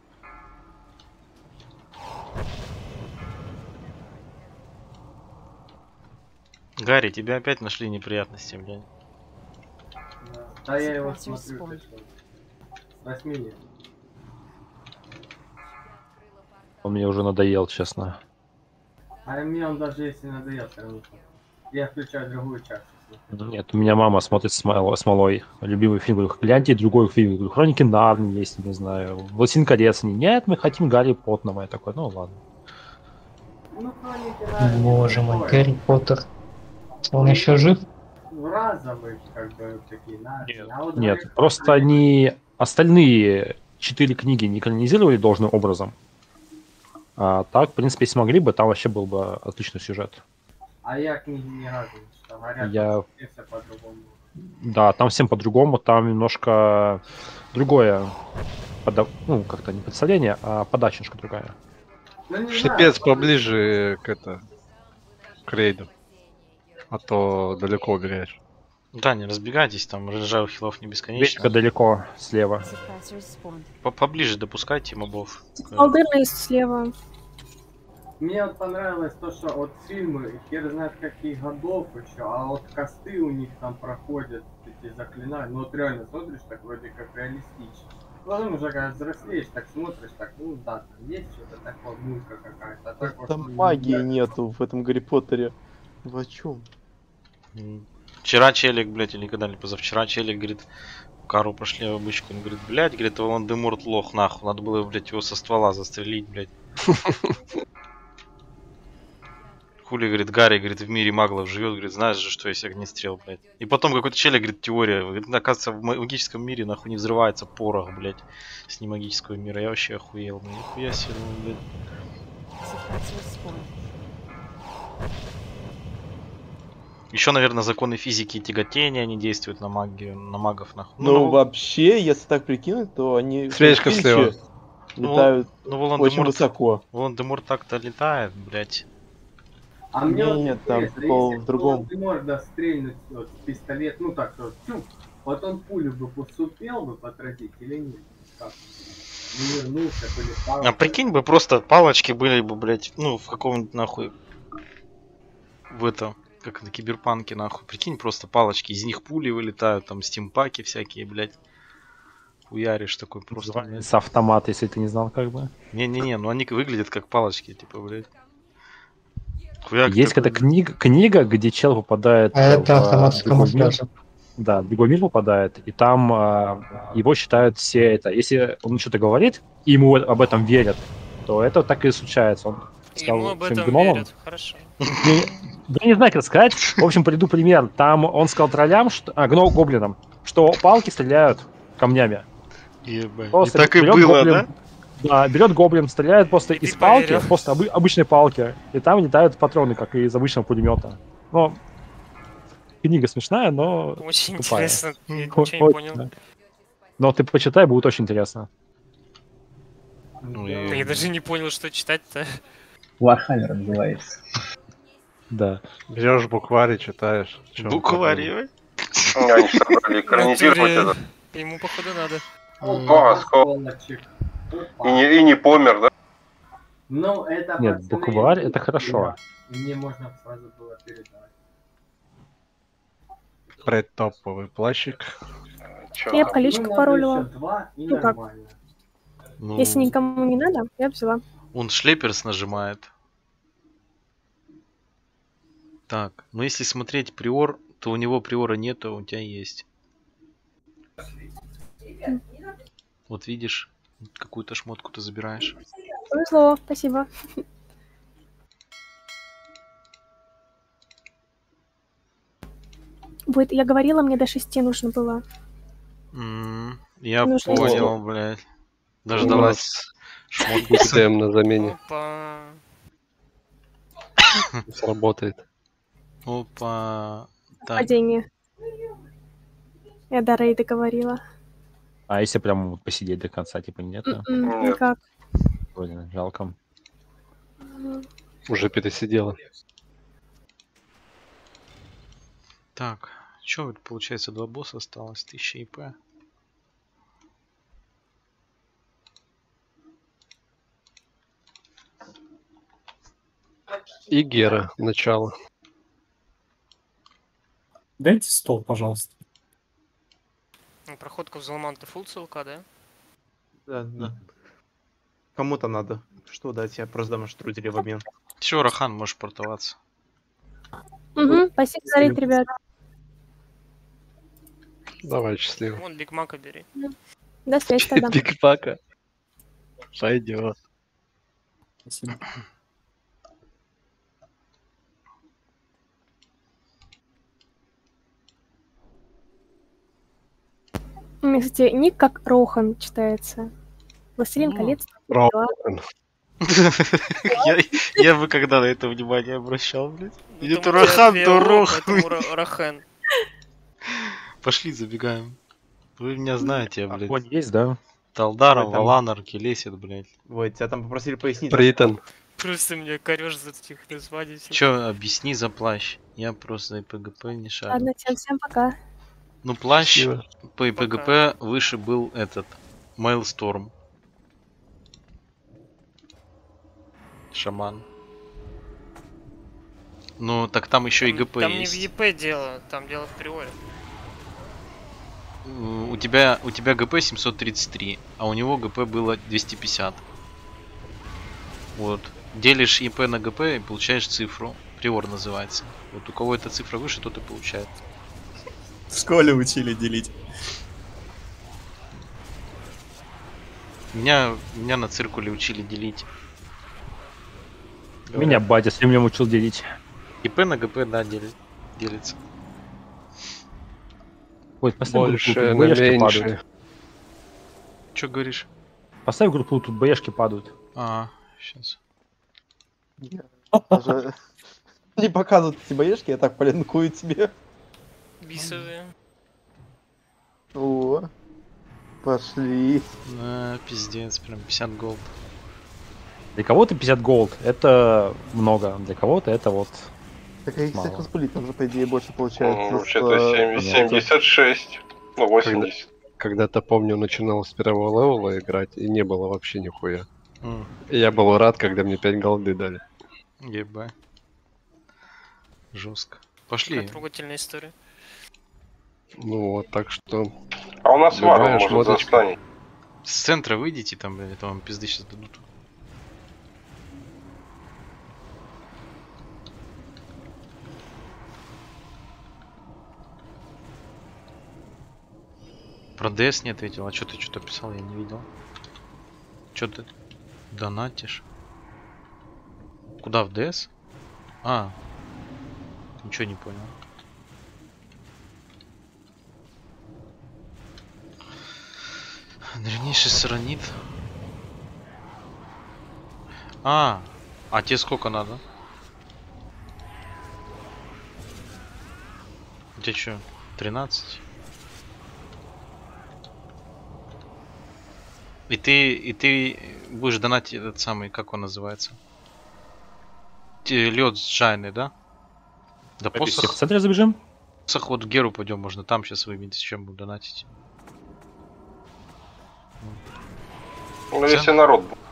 Гарри, тебя опять нашли неприятности, блядь. Да, да я его смотрю, ты что? С восьми лет. Он мне уже надоел, честно. А мне он даже если надоел, все равно. Я включаю другую часть. Нет, у меня мама смотрит смол- смолой. Любимый фильм. Говорю, гляньте другой фильм. Говорю, Хроники Нарнии есть, не знаю. Властелин колец. Нет, мы хотим Гарри Поттера. Я такой, ну ладно. Ну, хроники Нарнии. Боже мой, Гарри Поттер. Он еще жив? Разовые, как бы, такие Нарнии. А вот Нет, Гарри просто Поттер- они остальные четыре книги не канонизировали должным образом. А так, в принципе, если могли бы, там вообще был бы отличный сюжет. А я книги ни разу не читал. Говорят, Я- все по-другому. Да, там всем по-другому, там немножко другое, пода- ну, как-то не представление, а подача немножко другая. Ну, не Шипец знаю. поближе к это к рейду. А то далеко убегаешь. Да, не разбегайтесь, там ржавых хилов не бесконечно. Свечка далеко, слева. Suppressors spawned. По- Поближе допускайте мобов. Алдырный слева. Мне вот понравилось то, что вот фильмы, хер знает каких годов еще, а вот косты у них там проходят, эти заклинания, ну вот реально смотришь, так вроде как реалистично. Потом уже когда взрослеешь, так смотришь, так, ну да, там есть что-то такое, мулька какая-то. А так вот, Там ну, магии да. нету в этом Гарри Поттере. Вы о чем? М. Вчера челик, блядь, или когда ли позавчера челик, говорит, кару пошли в обычку. Он говорит, блядь, говорит, Волан-де-Морт лох, нахуй. Надо было, блядь, его со ствола застрелить, блядь. Хули, говорит, Гарри, говорит, в мире маглов живет, говорит, знаешь же, что есть огнестрел, блядь. И потом какой-то челик, говорит, теория. Говорит, оказывается, в магическом мире, нахуй, не взрывается порох, блядь, с немагического мира. Я вообще охуел, блядь. Нихуя себе, ну, блядь. Suppressors spawned. Еще, наверное, законы физики и тяготения не действуют на магию, на магов, нахуй. Ну, вообще, если так прикинуть, то они в Свечка Quidditch слева. летают Ну, очень Волан-де-Морт, высоко. Волан-де-Морт так-то летает, блядь. А мне вот Нет, там интересно, прикол если в другом. Волан-де-Морда стрельнуть вот, в пистолет, ну так вот, тюк, вот он пулю бы посупел бы потратить или нет? Как? Не вернулся, полетал. А прикинь бы, просто палочки были бы, блядь, ну, в каком-нибудь, нахуй, в это, как на киберпанке, нахуй. Прикинь, просто палочки, из них пули вылетают, там, стимпаки всякие, блядь. Хуяришь такой просто, блядь. С автомата, если ты не знал, как бы. Не-не-не, ну они выглядят как палочки, типа, блядь. Хуяк Есть такой, какая-то книга, книга, где чел попадает А это в, автомат а, с другой мир. камуфляжем. Да, в другой мир попадает, и там а, его считают все это. Если он что-то говорит, и ему об этом верят, то это так и случается. Он сказал Ему об своим этом гномам. верят. Хорошо. Я, я не знаю, как сказать. В общем, приведу пример. Там он сказал троллям, что, а, гном гоблинам, что палки стреляют камнями. Ебать. И Просто так и берет было, гоблин, да? Да, берет гоблин, стреляет просто И из ты палки, поверил. просто обы- обычной палки, и там летают патроны, как и из обычного пулемета. Ну, книга смешная, но Очень тупая. интересно. Я О- ничего не очень, понял. да. Но ты почитай, будет очень интересно. Ну, Да и- я даже не понял, что читать-то. Вархаммер называется. Да. Берешь букварь и читаешь. Чё Букварь, такое? ой. Ну, они собрали экранизировать Натуре. этот. Ему, походу, надо. О, оскол. И не, и не помер, да? Ну, это Нет, пацаны, букварь это хорошо. и мне можно сразу было передать. Предтоповый плащик. Чё? Я колечко Ну, надо паролила. еще два и Ну как? нормально. Ну, Если никому не надо, я б взяла. он шлеперс нажимает. Так, ну если смотреть приор, то у него приора нету, а у тебя есть. Вот видишь, какую-то шмотку ты забираешь. Повезло, спасибо. Вот, я говорила, мне до шести нужно было. М, Я Нужно понял, идти. блядь. У Дождалась нас шмотку. ГТМ на замене. Опа. Сработает. Опа. Так, Падение. Я до рейда говорила. А если прям вот посидеть до конца, типа нет? да? М-м, никак. Блин, жалко. Уже пересидела. так. Чё, вот получается два босса осталось, тысяча ИП. И Гера, начало. Дайте стол, пожалуйста. Ну, проходка взломан, ты фулл ЦЛК, да? Да, да. Кому-то надо. Что дать? Я просто дам штруделе в обмен. Чё, Рахан, можешь портоваться? Угу, спасибо за рейд, ребят. Давай, счастливо. Вон, Биг Мака бери. До связи тогда. Биг Пака. Пойдет. Спасибо. У меня, кстати, ник как Рохан читается. Властелин колец. дела. Рохан. Я я бы когда на это внимание обращал, блядь. Или Думаю, то у тебя Рахан, две то О, Рох. поэтому Ра- Рахан. Пошли, забегаем. Вы меня знаете, блядь. Конь есть, да? Талдаром, Ой, там- Валанар, Келесит, блядь. Вот, тебя там попросили пояснить. Бритон. Просто меня корёшь за этих названий. всех. Чё, объясни за плащ. Я просто и ПГП не шарю. Ладно, всем, всем пока. Ну, плащ Спасибо. по и ПГП выше был этот Mailstorm. Шаман. Ну, так там еще и Там- ГП Там не в есть. ЕП дело, там дело в приоре. М, У тебя, у тебя ГП семьсот тридцать три, а у него ГП было двести пятьдесят. Вот. Делишь ИП на ГП и получаешь цифру. Приор называется. Вот у кого эта цифра выше, тот и получает. В школе учили делить. Меня, меня на циркуле учили делить. Меня батя с ремнем учил делить. ИП на ГП, да, дели- делится. Ой, поставь Больше группу, тут на БЭшки меньше. падают. Чё говоришь? Поставь группу, тут БЭшки падают. А, сейчас. Даже не показывают эти боешки, я так полинкую тебе. Бисовые. О, пошли. На, пиздец, прям пятьдесят голд. Для кого-то пятьдесят голд это много, для кого-то это вот Так а их мало. всех распылить, там же, по идее, больше получается. Ну, с, вообще-то э, семь- семьдесят шесть. Ну, восемьдесят. Когда-то, помню, начинал с первого левела играть, и не было вообще нихуя. М. И я был рад, когда мне пять голды дали. Ебать. Жестко. Пошли. Какая трогательная история. Ну вот, так что... А у нас любая Вару может шмоточка. застанет. С центра выйдите, там, блядь, это вам пизды сейчас дадут. Про ДС не ответил, а что ты что-то писал, я не видел. Что ты донатишь? Куда, в ДС? А, ничего не понял. Древнейший саранит. А, а тебе сколько надо? У тебя что, тринадцать? И ты, и ты будешь донатить этот самый, как он называется? Лед сжайный, да? Да Все посох. в центре забежим? Посох вот в Геру пойдем, можно там сейчас выйти, с чем буду донатить. Ну, если народ будет.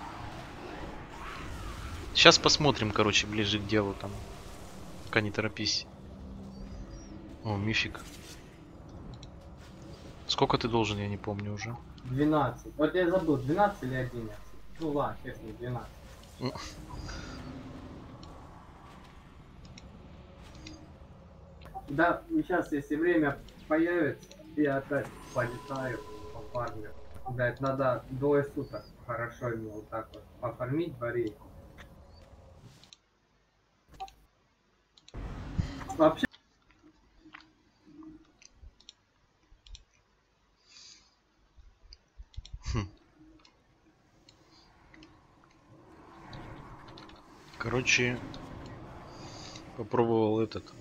Сейчас посмотрим, короче, ближе к делу там. Пока не торопись. О, мифик. Сколько ты должен, я не помню уже. двенадцать. Вот я забыл, двенадцать или одиннадцать. Ну ладно, честно, двенадцать. Да, сейчас, если время появится, я опять полетаю по фарме. Блять, надо двое суток хорошо ему вот так вот оформить барейку. Вообще... Хм. Короче, попробовал этот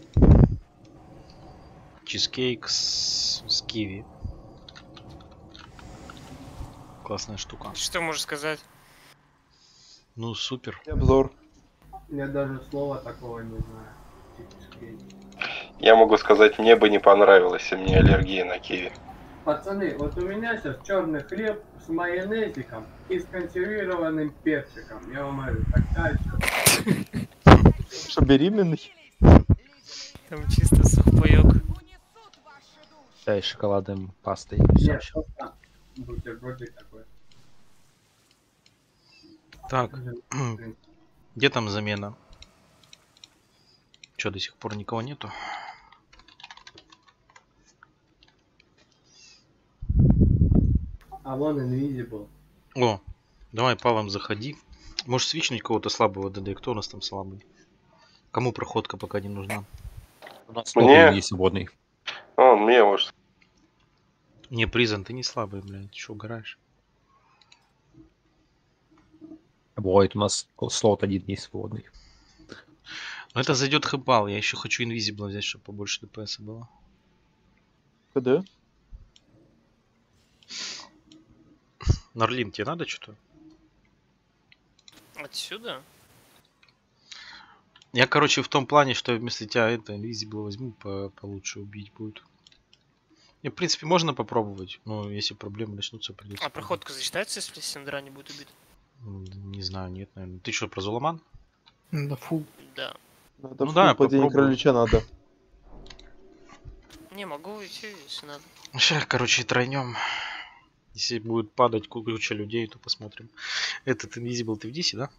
чизкейк с, с киви. Классная штука. Что можешь сказать? Ну, супер. Обзор. Я даже слова такого не знаю. Я могу сказать, мне бы не понравилось, и мне аллергия на киви. Пацаны, вот у меня сейчас черный хлеб с майонезиком и с консервированным перчиком. Я вам говорю, такая что... Что, беременный? Там чисто сухпайок. Да, и шоколадным пастой. Нет, просто бутербродик такой. Так, где там замена? Че, до сих пор никого нету? А вон Invisible. О, давай, Павлом, заходи. Можешь свичнуть кого-то слабого ДД. Кто у нас там слабый? Кому проходка пока не нужна? У нас Мне? есть свободный. Он мне может. Не, Призан, ты не слабый, блядь. Че, угораешь? Бывает, у нас слот один есть свободный. Но это зайдет хэбал. Я еще хочу Invisible взять, чтобы побольше ДПС было. КД? Нарлин, тебе надо что-то? Отсюда? Я, короче, в том плане, что вместо тебя это Invisible возьму, по получше убить будет. И, в принципе, можно попробовать, но если проблемы начнутся, придется. А проходка засчитается, если Синдра не будет убит? Не знаю, нет, наверное. Ты что, про Зуламан? Да, фу. Да. Это Ну да, падение попробую. кролича надо. Не, могу идти, если надо. Сейчас, короче, тройнем. Если будет падать куча людей, то посмотрим. Этот Invisible ты в дисе, да?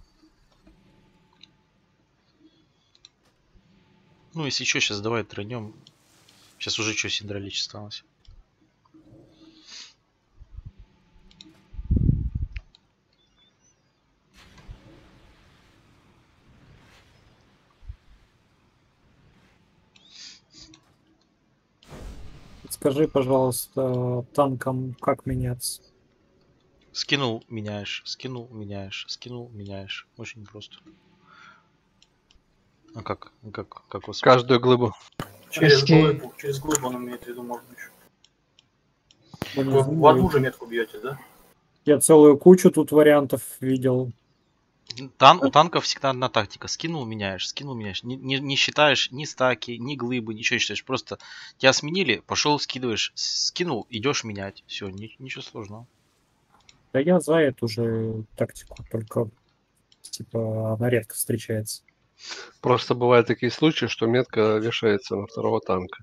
Ну, если что, сейчас давай тройнем. Сейчас уже что, Синдралич осталось. Скажи, пожалуйста, танкам как меняться? Скинул, меняешь, скинул, меняешь, скинул, меняешь. Очень просто. А как, как, как вас? Каждую глыбу. Через Окей. глыбу, через глыбу он имеет в виду, можно еще. Вы в одну же метку бьете, да? Я целую кучу тут вариантов видел. Тан, у танков всегда одна тактика. Скинул, меняешь, скинул, меняешь. Не, не, не считаешь ни стаки, ни глыбы, ничего не считаешь. Просто тебя сменили, пошел, скидываешь, скинул, идешь менять. Все, ни, ничего сложного. Да я за эту же тактику, только типа она редко встречается. Просто бывают такие случаи, что метка вешается на второго танка.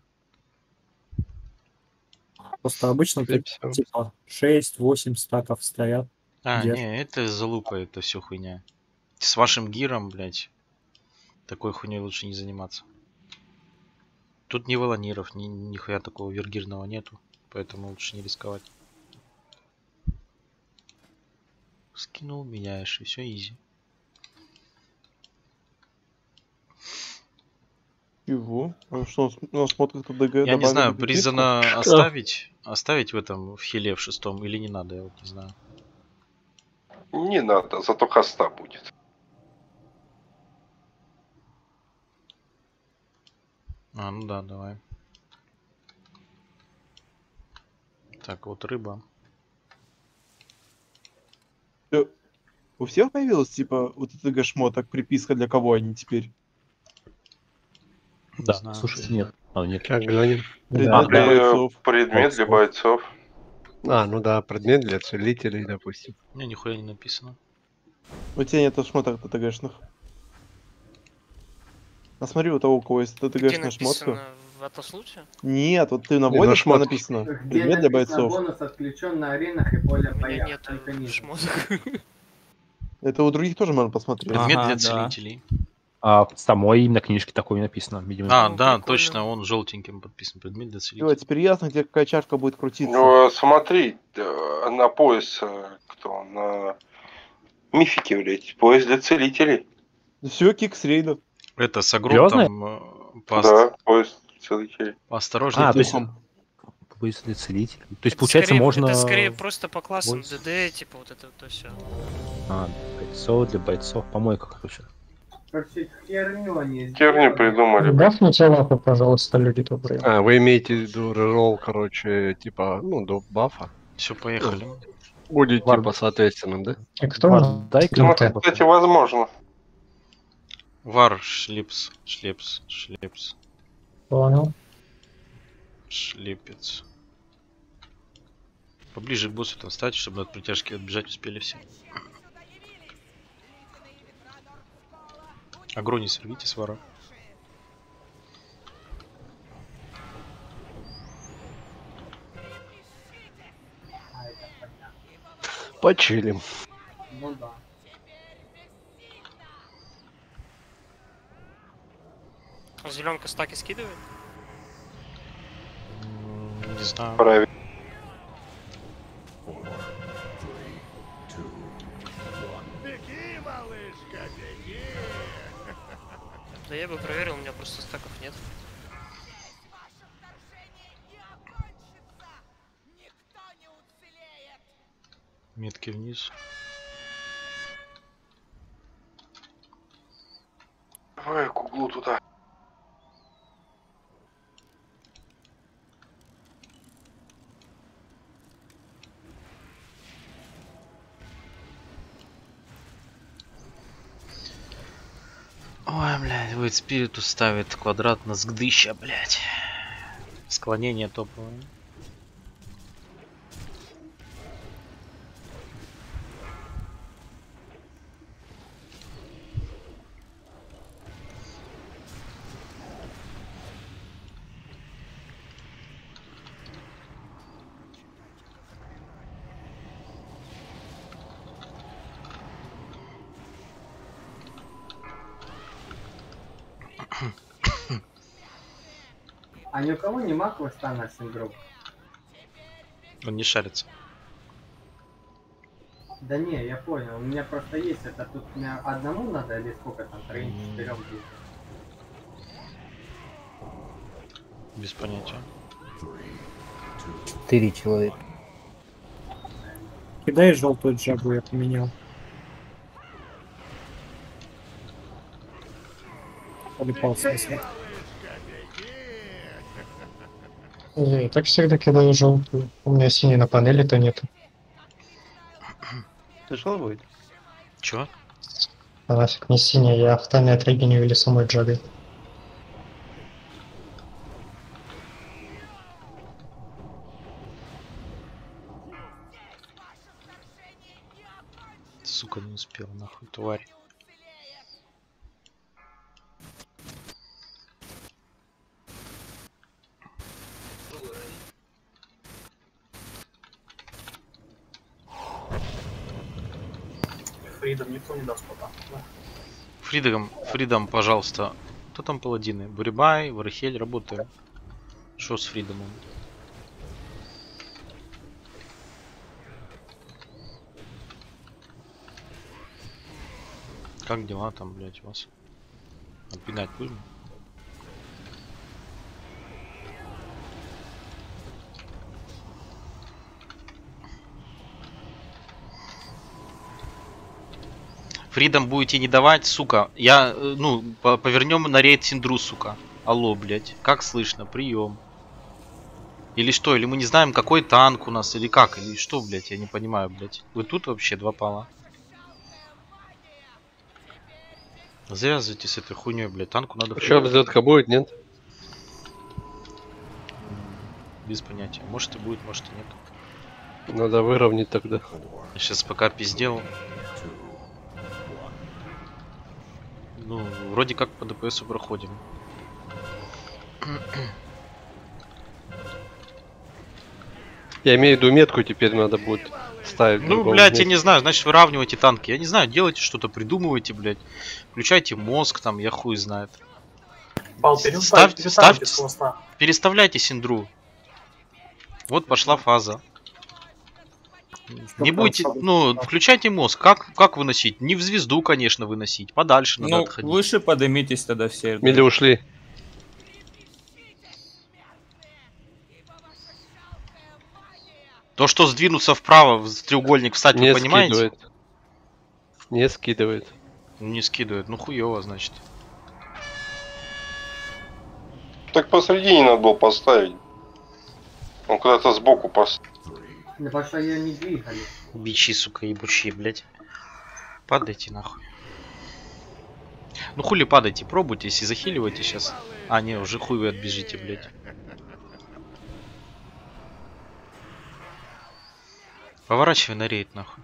Просто обычно И тут, всё. типа шесть-восемь стаков стоят. А, держат. не, это залупа, это все хуйня. С вашим гиром, блядь, такой хуйней лучше не заниматься. Тут ни волониров, ни нихуя такого вергирного нету, поэтому лучше не рисковать. Скинул, меняешь, и все изи. Его? А что, у нас мод как-то ДГ Я не добавили знаю, в переписку? Призана оставить, оставить в этом, в хиле в шестом или не надо, я вот не знаю. Не надо, зато хоста будет. А, ну да, давай. Так, вот рыба. Э, У всех появилась, типа, вот эта гашмоток, приписка для кого они теперь? Да, знаю. слушай, нет. А, нет. Как глянем? Предмет Да, для Э, бойцов. Предмет для бойцов. А, ну да, предмет для целителей, допустим. У меня нихуя не написано. У тебя нет шмоток ТТГшных. А смотри, у того, у кого есть Где ТТГшная шмотка. написано в это случае? Нет, вот ты на наводишь, там шмотке. написано. Где Предмет для написано бойцов. бонус отключен на аренах и поле У меня боя. нет Только ниже. шмоток. Это у других тоже можно посмотреть. Предмет Ага, для да. целителей. А в самой именно книжке такое написано, видимо. А, да, точно, он желтеньким подписан. Предмет для целителя. Всё, теперь ясно, где какая чашка будет крутиться. Ну, смотри, э, на пояс, э, кто, на мифики, блядь, пояс для целителей. Все, кик с рейда. Это с огром там э, пост... Да, пояс целителей. Осторожней А, то есть духом. пояс для целителя. То есть, получается, скорее, можно... Это скорее просто по классам Пояс. ДД, типа вот это вот все. А, бойцов для бойцов, помойка, короче. Короче, херню они Херню придумали. Бафните лапу, пожалуйста, люди добрые. А, вы имеете в виду реролл, короче, типа, ну, до бафа? Все, поехали. Будет, Вар- типа, соответственно, да? И кто? Вар, дай Ну, ка кстати, возможно. Вар, шлипс, шлепс, шлепс, Понял. шлепец. Поближе к боссу там стать, чтобы от притяжки отбежать успели все. Агро не сорвите с вара. Почилим. Ну да. Зеленка стаки скидывает? Не знаю. Правильно. Беги, малышка, беги! Да я бы проверил, у меня просто стаков нет. Метки вниз. Давай к углу туда. Ой, блядь, Вейт Спириту ставит квадрат на сгдыща, блядь. Склонение топовое. А ни у кого не маковый стан на синдром? Он не шарится. Да не, я понял. У меня просто есть это. Тут мне одному надо или сколько там? Троим, четырем здесь. Без понятия. Четыре человека. Кидай желтую джабу, я поменял. Полипал смысл. Я и так всегда кидаю желтую. У меня синий на панели-то нет. Тяжело будет? Чё? А нафиг не синяя, я автами отрегеню или самой джагой. Сука, не успел, нахуй, тварь. Фридом никто не даст пока. Да. Фридом, Фридом, пожалуйста. Кто там паладины? Бурибай, Варахель, работаем. Что с Фридомом? Как дела там, блять, у вас? Отпинать будем? Фридом будете не давать, сука. Я, э, ну, по повернем на рейд Синдру, сука. Алло, блять. Как слышно? Прием. Или что? Или мы не знаем, какой танк у нас, или как? Или что, блять? Я не понимаю, блять. Вы тут вообще два пала? Завязывайте с этой хуйней, блять. Танку надо... Еще взлетка будет, нет? Без понятия. Может и будет, может и нет. Надо выровнять тогда. Я сейчас пока пиздел. Ну, вроде как по ДПСу проходим. Я имею в виду метку, теперь надо будет ставить в Ну, другом блядь, я месте. не знаю, значит выравнивайте танки. Я не знаю, делайте что-то, придумывайте, блядь. Включайте мозг, там, я хуй знает. Пал, переставь, Ставьте, переставь ставьте, без хвоста. переставляйте синдру. Вот пошла фаза. Не будете, ну, включайте мозг. Как, как выносить? Не в звезду, конечно, выносить. Подальше надо Ну, отходить. выше поднимитесь тогда все. Или ушли. То, что сдвинуться вправо, в треугольник встать, Не вы понимаете? скидывает. Не скидывает. Не скидывает. Ну, хуево, значит. Так посредине надо было поставить. Он куда-то сбоку поставил. Да потому что ее не двигали. Бичи, сука, ебучие, блядь. Падайте нахуй. Ну хули падайте, пробуйте, если захиливаете сейчас. А, не, уже хуй вы отбежите, блядь. Поворачивай на рейд, нахуй.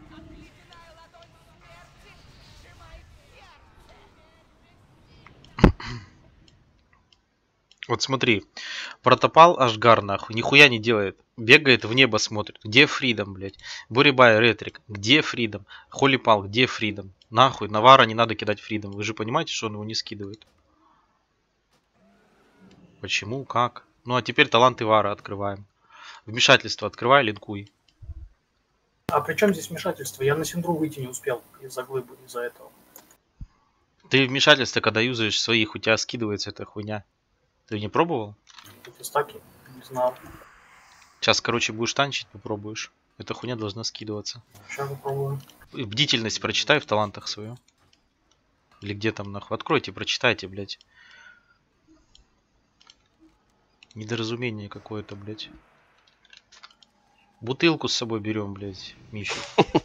Вот смотри, протопал Ашгар, нахуй, нихуя не делает. Бегает, в небо смотрит. Где Фридом, блядь? Бурибай, Ретрик, где Фридом? Холипал, где Фридом? Нахуй, Навара не надо кидать Фридом. Вы же понимаете, что он его не скидывает? Почему? Как? Ну а теперь таланты Вара открываем. Вмешательство открывай, линкуй. А при чем здесь вмешательство? Я на синдру выйти не успел из-за глыбы, из-за этого. Ты вмешательство, когда юзаешь своих, у тебя скидывается эта хуйня. Ты не пробовал? Эти стаки? Не знал. Сейчас, короче, будешь танчить, попробуешь. Эта хуйня должна скидываться. Сейчас попробую. Бдительность прочитай в талантах свою. Или где там нахуй. Откройте, прочитайте, блядь. Недоразумение какое-то, блядь. Бутылку с собой берем, блядь, Миша.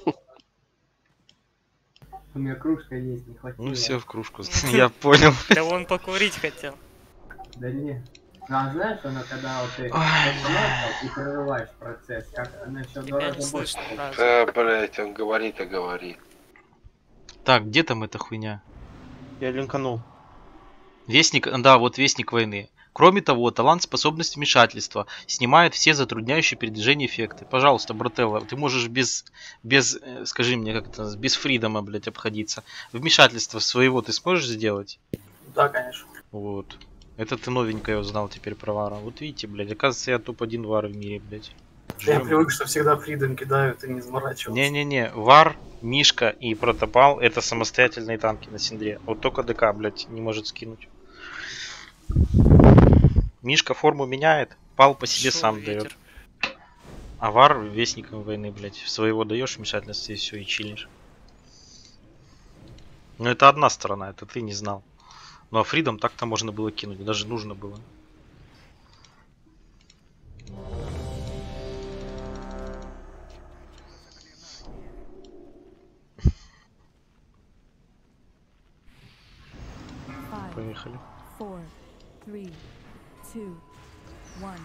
У меня кружка есть, не хватило. Ну все в кружку. Я понял. Да он покурить хотел. Да не. Ну, а знаешь, она когда вот ты начинаешь и прерываешь процесс, как она еще два раза больше. Да, блять, он говорит и говорит. Так, где там эта хуйня? Я линканул. Вестник, да, вот вестник войны. Кроме того, талант способность вмешательства снимает все затрудняющие передвижение эффекты. Пожалуйста, брателло, ты можешь без, без, скажи мне, как это, без фридома, блядь, обходиться. Вмешательство своего ты сможешь сделать? Да, конечно. Вот. Это ты новенькое узнал теперь про Вара. Вот видите, блядь, оказывается, я топ один Вар в мире, блядь. Я привык, что всегда фридом кидают и не заморачиваются. Не-не-не, Вар, Мишка и Протопал это самостоятельные танки на Синдре. Вот только ДК, блядь, не может скинуть. Мишка форму меняет, Пал по себе Шо, сам ветер. дает. А Вар вестником войны, блядь, своего даешь вмешательство и все, и чилишь. Но это одна сторона, это ты не знал. Ну а Фридом так-то можно было кинуть, даже нужно было. Поехали. Four, three, two, one.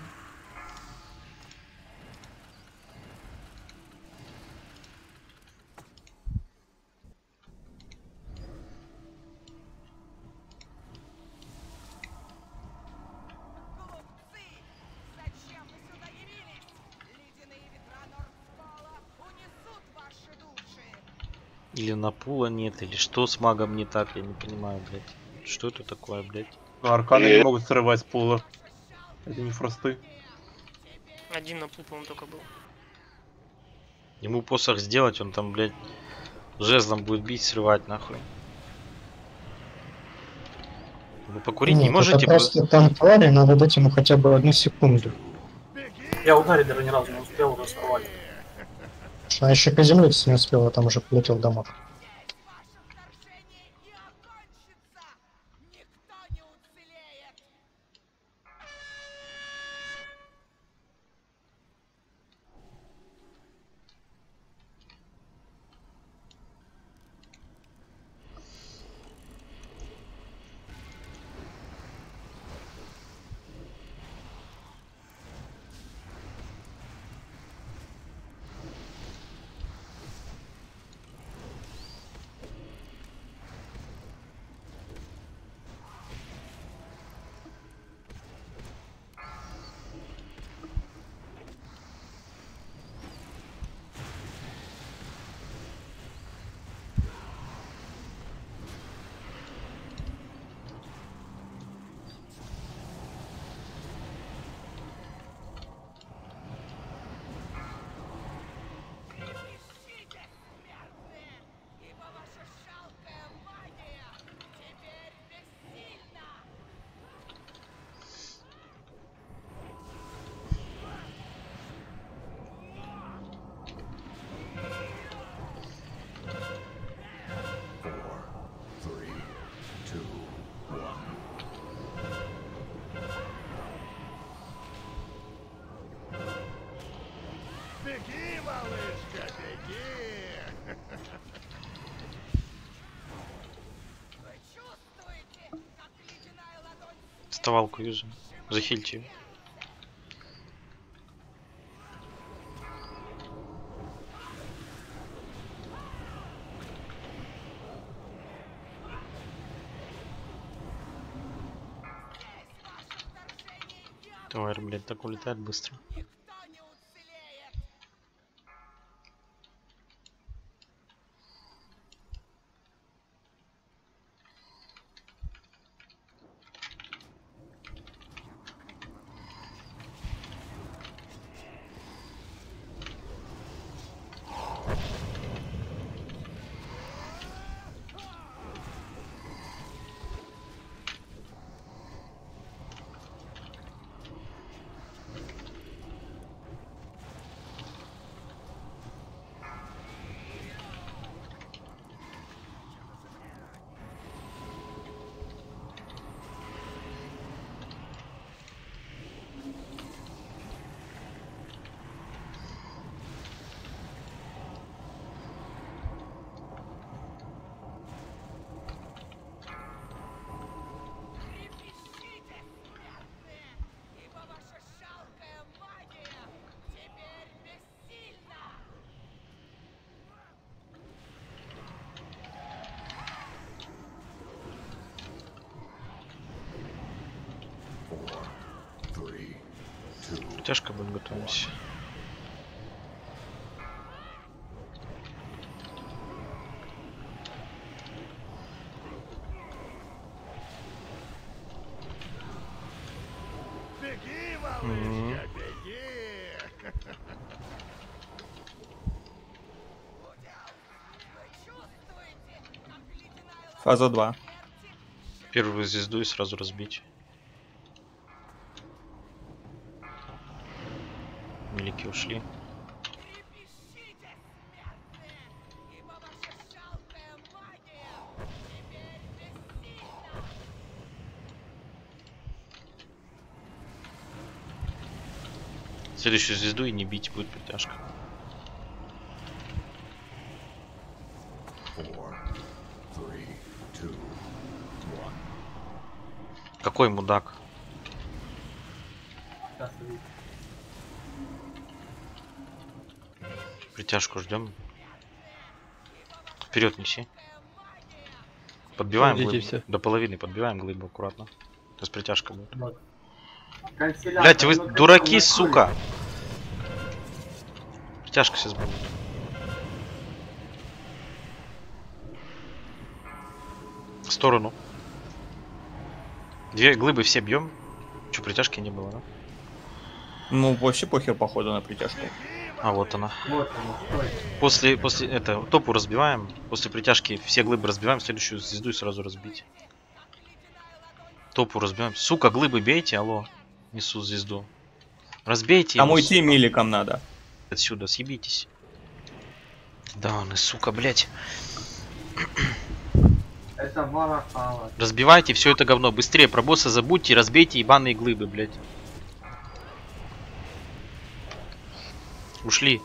Или на пула нет, или что с магом не так, я не понимаю, блядь. Что это такое, блядь? Ну, арканы не могут срывать с пула. Это не фросты. Один на пул, по-моему, только был. Ему посох сделать, он там, блядь, жезлом будет бить, срывать, нахуй. Вы покурить не Нет, можете? это просто танк твари, надо дать ему хотя бы одну секунду. Я ударить даже ни разу не успел, уже сорвали. А еще приземлиться не успел, а там уже полетел домой. Вставалку юзу. Захильте ее. Тварь, блядь, так улетает быстро. Тяжко будет, готовимся. Беги, малышка, беги! Фаза два. Первую звезду и сразу разбить. Великие ушли. Следующую звезду и не бить, будет притяжка. Какой мудак? Притяжку ждем. Вперед неси. Подбиваем Идите глыбу. все. До половины подбиваем глыбу аккуратно. То есть притяжка будет. Канцелярия, Блять, вы ну, как дураки, там сука! Притяжка сейчас будет. В сторону. Две глыбы все бьем. Че, притяжки не было, да? Ну, вообще похер, походу, на притяжку. А, вот она. Вот она, стой. После, после это, топу разбиваем. После притяжки все глыбы разбиваем. Следующую звезду и сразу разбить. Топу разбиваем. Сука, глыбы бейте, алло. Несу звезду. Разбейте Там его, уйти сука. миликом надо. Отсюда, съебитесь. Да, он и сука, блять. Это Варахава. Разбивайте все это говно. Быстрее про босса забудьте и разбейте ебаные глыбы, блять. Ушли.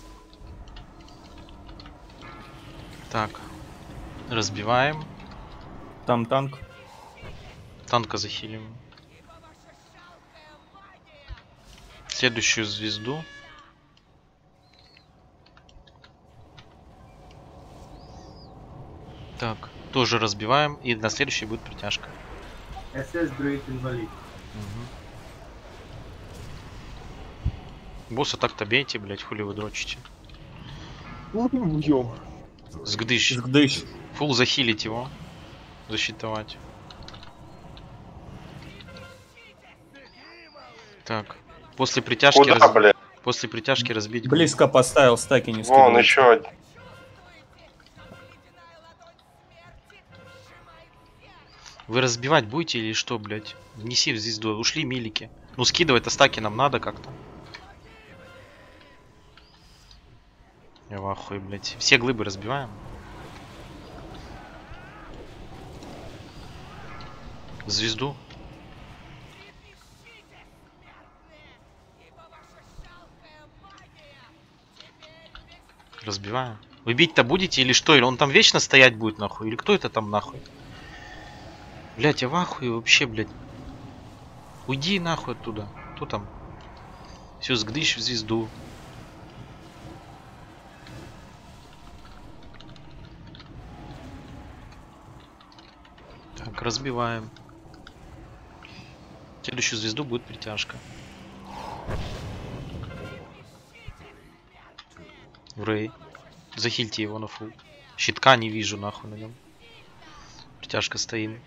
Так. Разбиваем. Там танк. Танка захилим. Следующую звезду. Так, тоже разбиваем. И на следующей будет притяжка. СС Друид инвалид. Босса так-то бейте, блять, хули вы дрочите. Ё. Сгдыщ. Сгдыщ. Фул захилить его. Засчитывать. Так. После притяжки Куда, раз- блядь? После притяжки разбить. Близко поставил, стаки не Вон скидывает. еще один. Вы разбивать будете или что, блять? Неси в звезду. Ушли милики. Ну скидывать-то стаки нам надо как-то. Я в ахуе, блять. Все глыбы разбиваем. Звезду. Разбиваем. Вы бить-то будете или что? Или он там вечно стоять будет нахуй? Или кто это там нахуй? Блять, я в ахуе вообще, блять. Уйди нахуй оттуда. Кто там? Все, сгдыщ в звезду. Так, разбиваем. Следующую звезду будет притяжка. Рэй. Захильте его на фул. Щитка не вижу нахуй на нем. Притяжка стоим.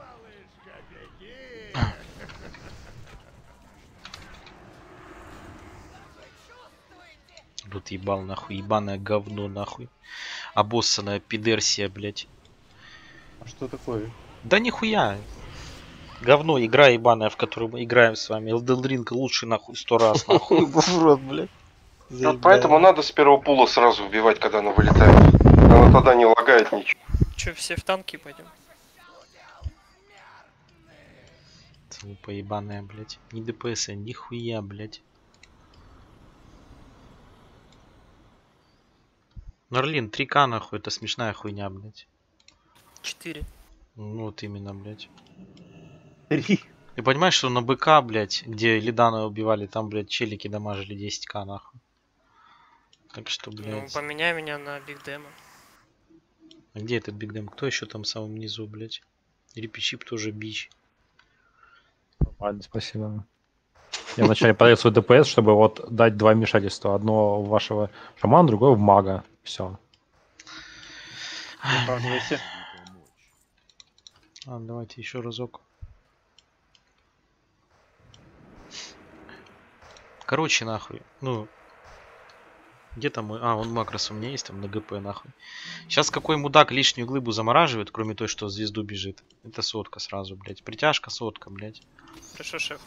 Вот ебал нахуй. Ебаное говно нахуй. Обоссанная пидерсия, блять. А что такое? Да нихуя. Говно, игра ебаная, в которую мы играем с вами. Elden Ring лучше нахуй сто раз нахуй. В рот, блядь. Вот поэтому надо с первого пула сразу вбивать, когда она вылетает. Она тогда не лагает ничего. Че, все в танки пойдем? Залупа ебаная, блядь. Ни ДПС, нихуя, блядь. Нарлин, три ка нахуй, это смешная хуйня, блядь. четыре. Ну вот именно, блядь. Три. Ты понимаешь, что на БК, блядь, где Лидана убивали, там, блядь, челики дамажили десять ка нахуй. Так что, Ну, блядь. поменяй меня на Биг Дэма. А где этот Биг Дэм? Кто еще там в самом низу, блядь? Репичип тоже бич. Ладно, спасибо. Я вначале подаю свой ДПС, чтобы вот дать два вмешательства. Одно в вашего шамана, другое в мага. Все. Ладно, давайте еще разок. Короче, нахуй. Ну. Где там мой... А, он макрос у меня есть, там на ГП, нахуй. Сейчас какой мудак лишнюю глыбу замораживает, кроме той, что в звезду бежит. Это сотка сразу, блядь. Притяжка сотка, блядь. Хорошо, шеф.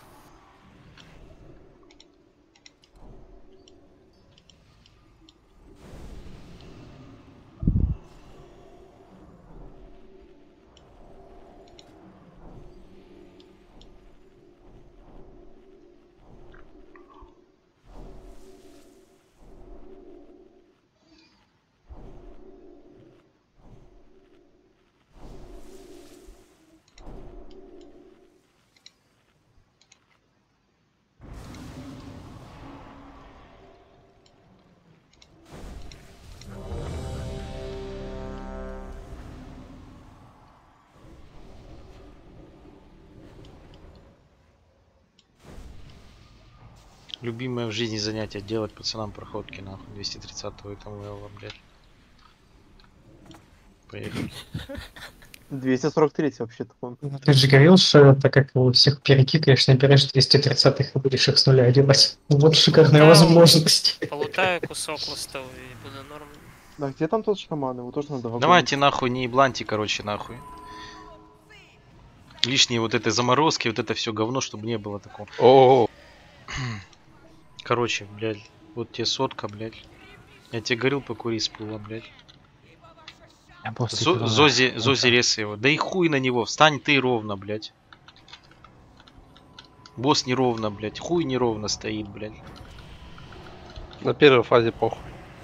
Любимое в жизни занятие делать пацанам проходки, нахуй. двести тридцатого этому левела, блядь. Поехали. двести сорок три вообще-то он. Ты же говорил, что так как у всех перекикаешь, набираешь двести тридцатых и будешь их с нуля одевать. Вот шикарная Да, возможность. Полутаю кусок ластов и буду норм. Да, где там тот шаман? Его тоже надо вагонить. Давайте нахуй не бланти, короче, нахуй. Лишние вот этой заморозки, вот это все говно, чтобы не было такого. О. Короче, блядь, вот тебе сотка, блядь. Я тебе говорил, покури с пула, блядь. Зо- Зози, Зози ресы его. Да и хуй на него, встань ты ровно, блядь. Босс неровно, блядь. Хуй неровно стоит, блядь. На первой фазе похуй.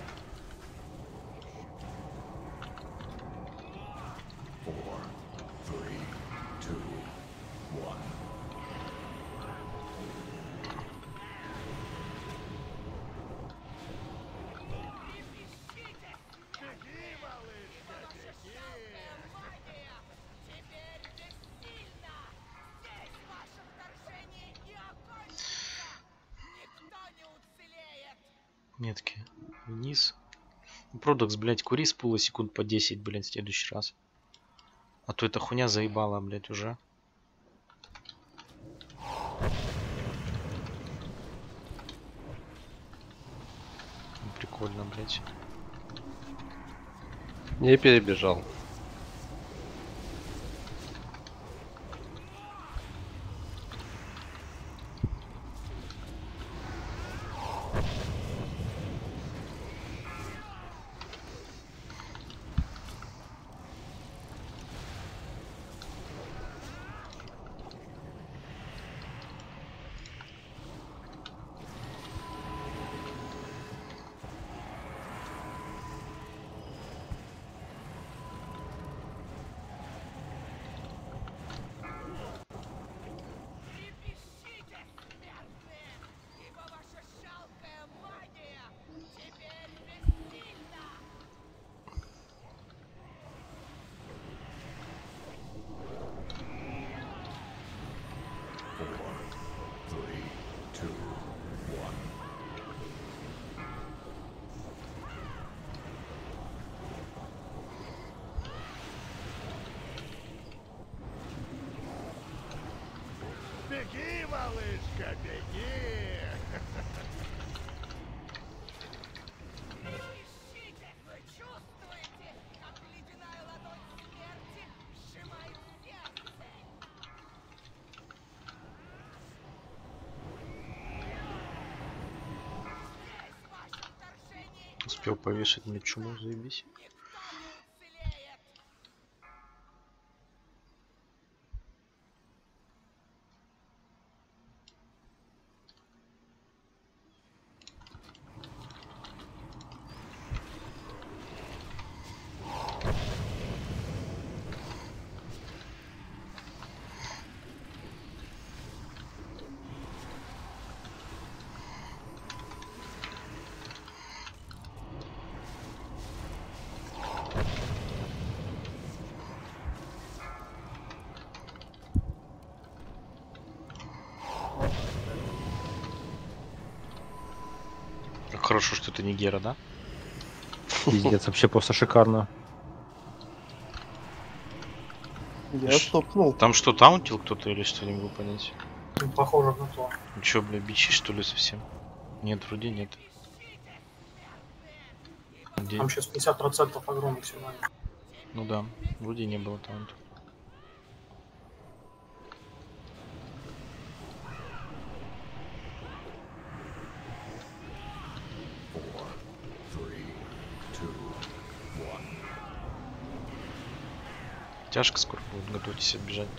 Метки вниз. Продакс, блядь, кури с пула секунд по десять, блядь, в следующий раз. А то эта хуйня заебала, блядь, уже. Прикольно, блядь. Не перебежал. Беги, малышка, беги! Успел повешать мне чуму, заебись. Хорошо, что это не Гера, да? Пиздец, вообще просто шикарно. Я стопнул. Там что, таунтил кто-то или что, не могу понять? Похоже на то. Ну чё, бля, бичи что ли совсем? Нет, вроде нет. Где? Там сейчас пятьдесят процентов агро максимально. Ну да, вроде не было таунта. Тяжко скоро будет, готовьтесь отбежать.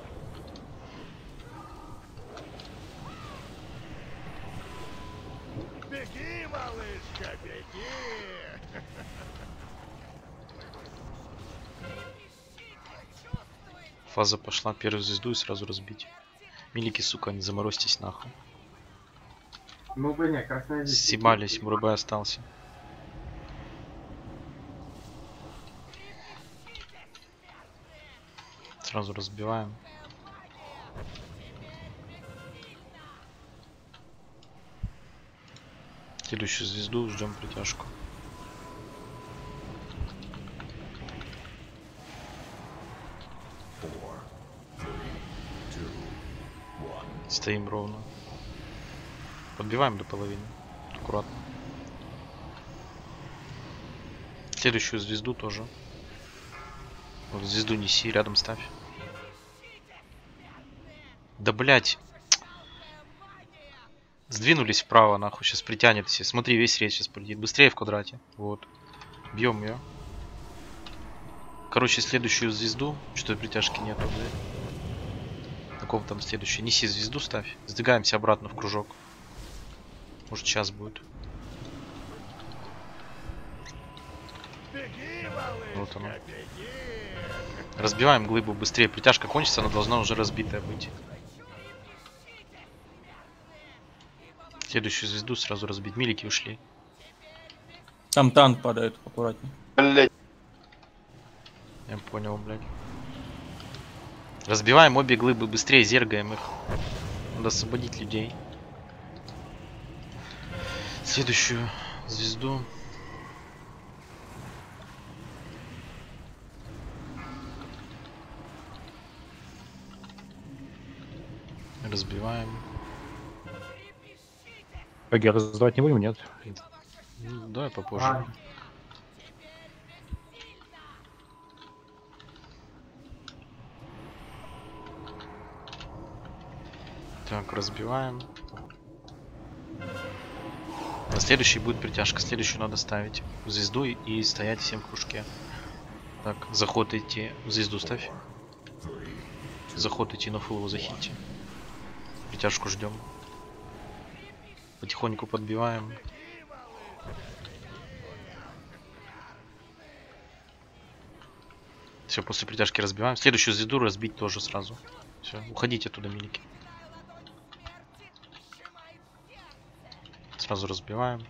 Беги, малышка, беги! Фаза пошла, первую звезду и сразу разбить. Милики, сука, не заморозьтесь нахуй. Ну, блин, красная здесь. Сибались, Мурабай остался. Сразу разбиваем. Следующую звезду, ждем притяжку. Стоим ровно. Подбиваем до половины. Аккуратно. Следующую звезду тоже. Вот звезду неси, рядом ставь. Да блять. Сдвинулись вправо, нахуй. Сейчас притянет все. Смотри, весь рейд сейчас прилетит. Быстрее в квадрате. Вот. Бьем ее. Короче, следующую звезду. Что-то притяжки нету, да? На ком там следующий? Неси звезду, ставь. Сдвигаемся обратно в кружок. Может, сейчас будет. Вот оно. Разбиваем глыбу быстрее. Притяжка кончится, она должна уже разбитая быть. Следующую звезду сразу разбить. Милики ушли. Там танк падает, аккуратнее. Блять. Я понял, блядь. Разбиваем обе глыбы быстрее, зергаем их. Надо освободить людей. Следующую звезду. Разбиваем. ПГ раздавать не будем, нет? Ну, давай попозже. А. Так, разбиваем. На следующий будет притяжка. Следующую надо ставить в звезду и стоять всем в кружке. Так, заход идти. В звезду ставь. Заход идти на фул его захите. Притяжку ждем. Потихоньку подбиваем. Все, после притяжки разбиваем. Следующую звезду разбить тоже сразу. Все, уходите оттуда, милики. Сразу разбиваем.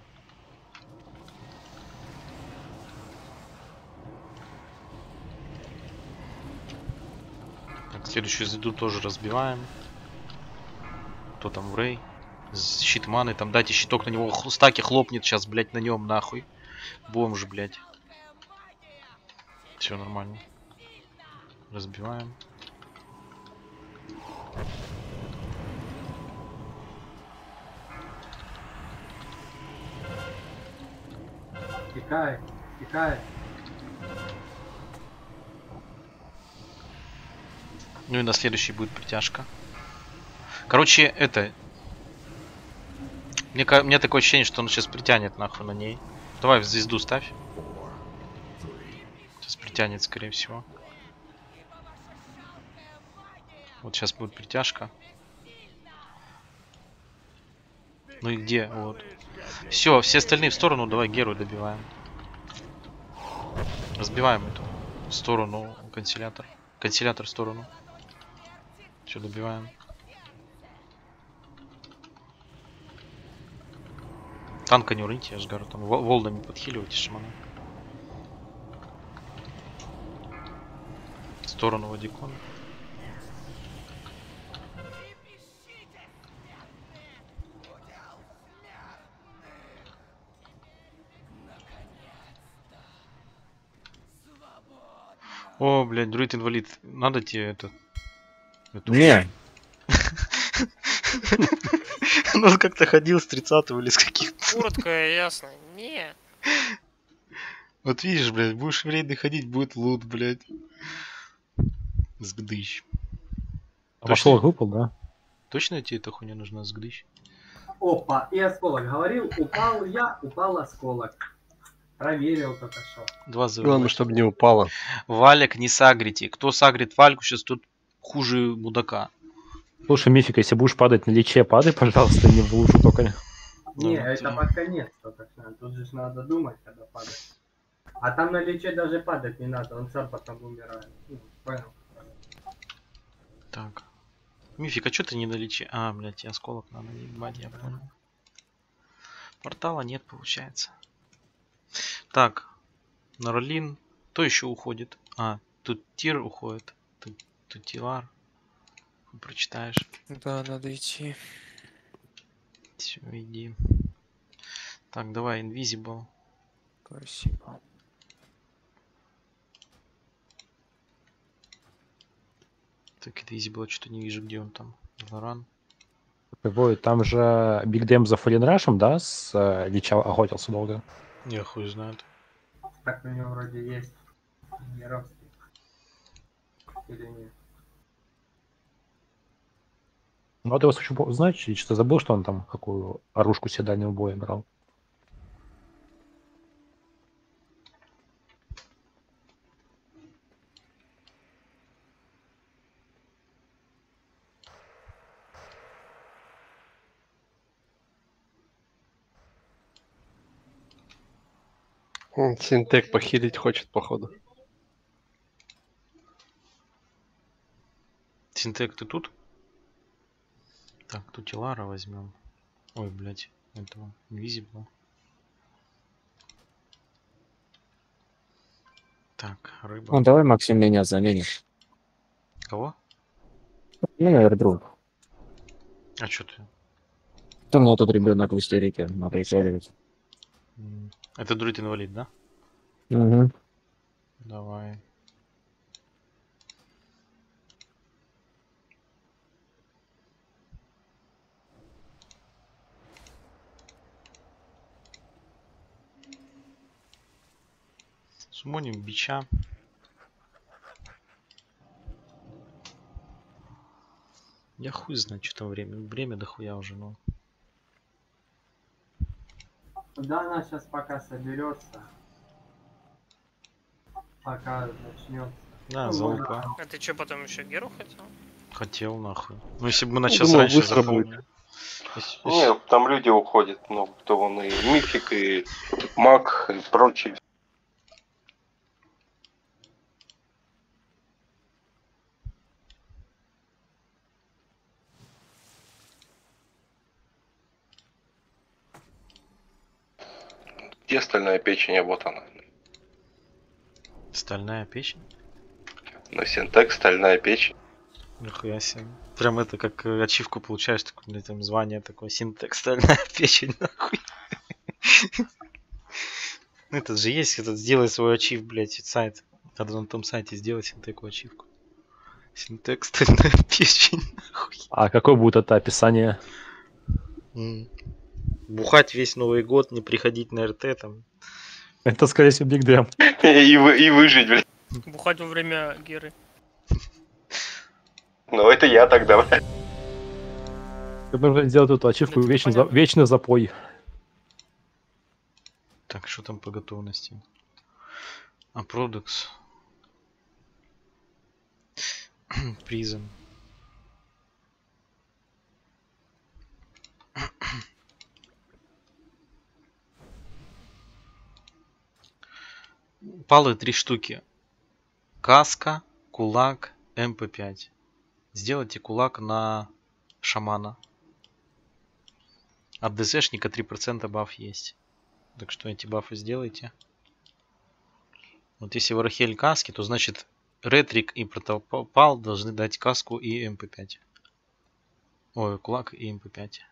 Так, следующую звезду тоже разбиваем. Кто там в Рей? Щит маны, там дайте щиток на него, стаки хлопнет сейчас, блять, на нем нахуй. Бомж, блять. Все нормально. Разбиваем. Стекай, стекай. Ну и на следующий будет притяжка. Короче, это... Мне, ка- мне такое ощущение, что он сейчас притянет нахуй на ней. Давай в звезду ставь. Сейчас притянет, скорее всего. Вот сейчас будет притяжка. Ну и где? Вот. Все, все остальные в сторону. Давай Геру добиваем. Разбиваем эту в сторону канцелятор. Канцелятор в сторону. Все, добиваем. Танка не уроните, я же говорю, там вол- волнами подхиливайте шамана. В сторону Вадикона. О, блядь, друид инвалид. Надо тебе это... эту- Не. Ну, он как-то ходил с тридцатого или с каких-то. Коротко и ясно. Не. Вот видишь, блядь, будешь в рейды ходить, будет лут, блядь. Сгдыщ. А осколок выпал, да? Точно тебе эта хуйня нужна, сгдыщ? Опа, и осколок. Говорил, упал я, упал осколок. Проверил только что. Два Главное, чтобы не упало. Валик, не сагрите. Кто сагрит Вальку, сейчас тут хуже мудака. Слушай, Мифик, если будешь падать на личе, падай, пожалуйста, не в лужу только. Не, Ну, это ты- под конец только что. Тут же ж надо думать, когда падать. А там на лече даже падать не надо, он сам потом умирает. Ну, понял. Так. Мифик, а что ты не наличи? А, блядь, тебе осколок надо ебать, я понял. Портала нет, получается. Так. Норалин. Кто еще уходит? А, тут Тир уходит. Тут, тут Тилар. Прочитаешь. Да, надо идти. Все, иди. Так, давай, Invisible. Спасибо. Так, Invisible, что-то не вижу, где он там. Лоран. Ой, там же Биг Дэм за Фоллинрашем, да, с э, Лича охотился долго. Я хуй знает. Так у него вроде есть геровский. Или нет? Ну, а ты вас хочу узнать, или что забыл, что он там какую оружку себе дальнего боя брал? Он Синтек похилить хочет, походу. Синтек, ты тут? Так, тут Тилара возьмем. Ой, блядь, этого Invisible. Так, рыба. Ну, давай, Максим, меня заменишь. Кого? Ну, наверное, друг. А что ты? Там вот тут ребенок в истерике, надо изолировать. М, Это друид инвалид, да? Угу. Давай. Сумоним бича. Я хуй знаю, что там время. Время дохуя уже, ну. Да, она сейчас пока соберется. Пока начнется. Да, Ну, залупа. можно- А ты что, потом еще Геру хотел? Хотел нахуй. Ну если бы мы на Ну, час думал, раньше быстро запомнили. будет. Если- Нет, там люди уходят, ну, кто он и Мифик, и Маг, и прочие. Где стальная печень, а вот она. Стальная печень? Ну, Синтек, стальная печень. Нихуя себе. Прям это как э, ачивку получаешь, такое, блядь, там звание такое, синтекс, стальная печень, нахуй. Ну, этот же есть, этот сделай свой ачив, блядь, сайт. Надо на том сайте сделать синтеку ачивку. Синтекс, стальная печень, нахуй. А какое будет это описание? М. Бухать весь Новый год, не приходить на РТ там. Это, скорее всего, Биг Дэм. И, вы, и выжить, блядь. Бухать во время Геры. Ну, это я тогда, блядь. Нужно сделать эту ачивку вечный, за... вечный запой. Так, что там по готовности? А, Продукс. Призм. Палы три штуки. Каска, кулак, эм пэ пять. Сделайте кулак на шамана. От ДЗшника три процента баф есть. Так что эти бафы сделайте. Вот если в Рахель каски, то значит Ретрик и Протопал должны дать каску и эм пэ пять. Ой, кулак и эм пэ пять.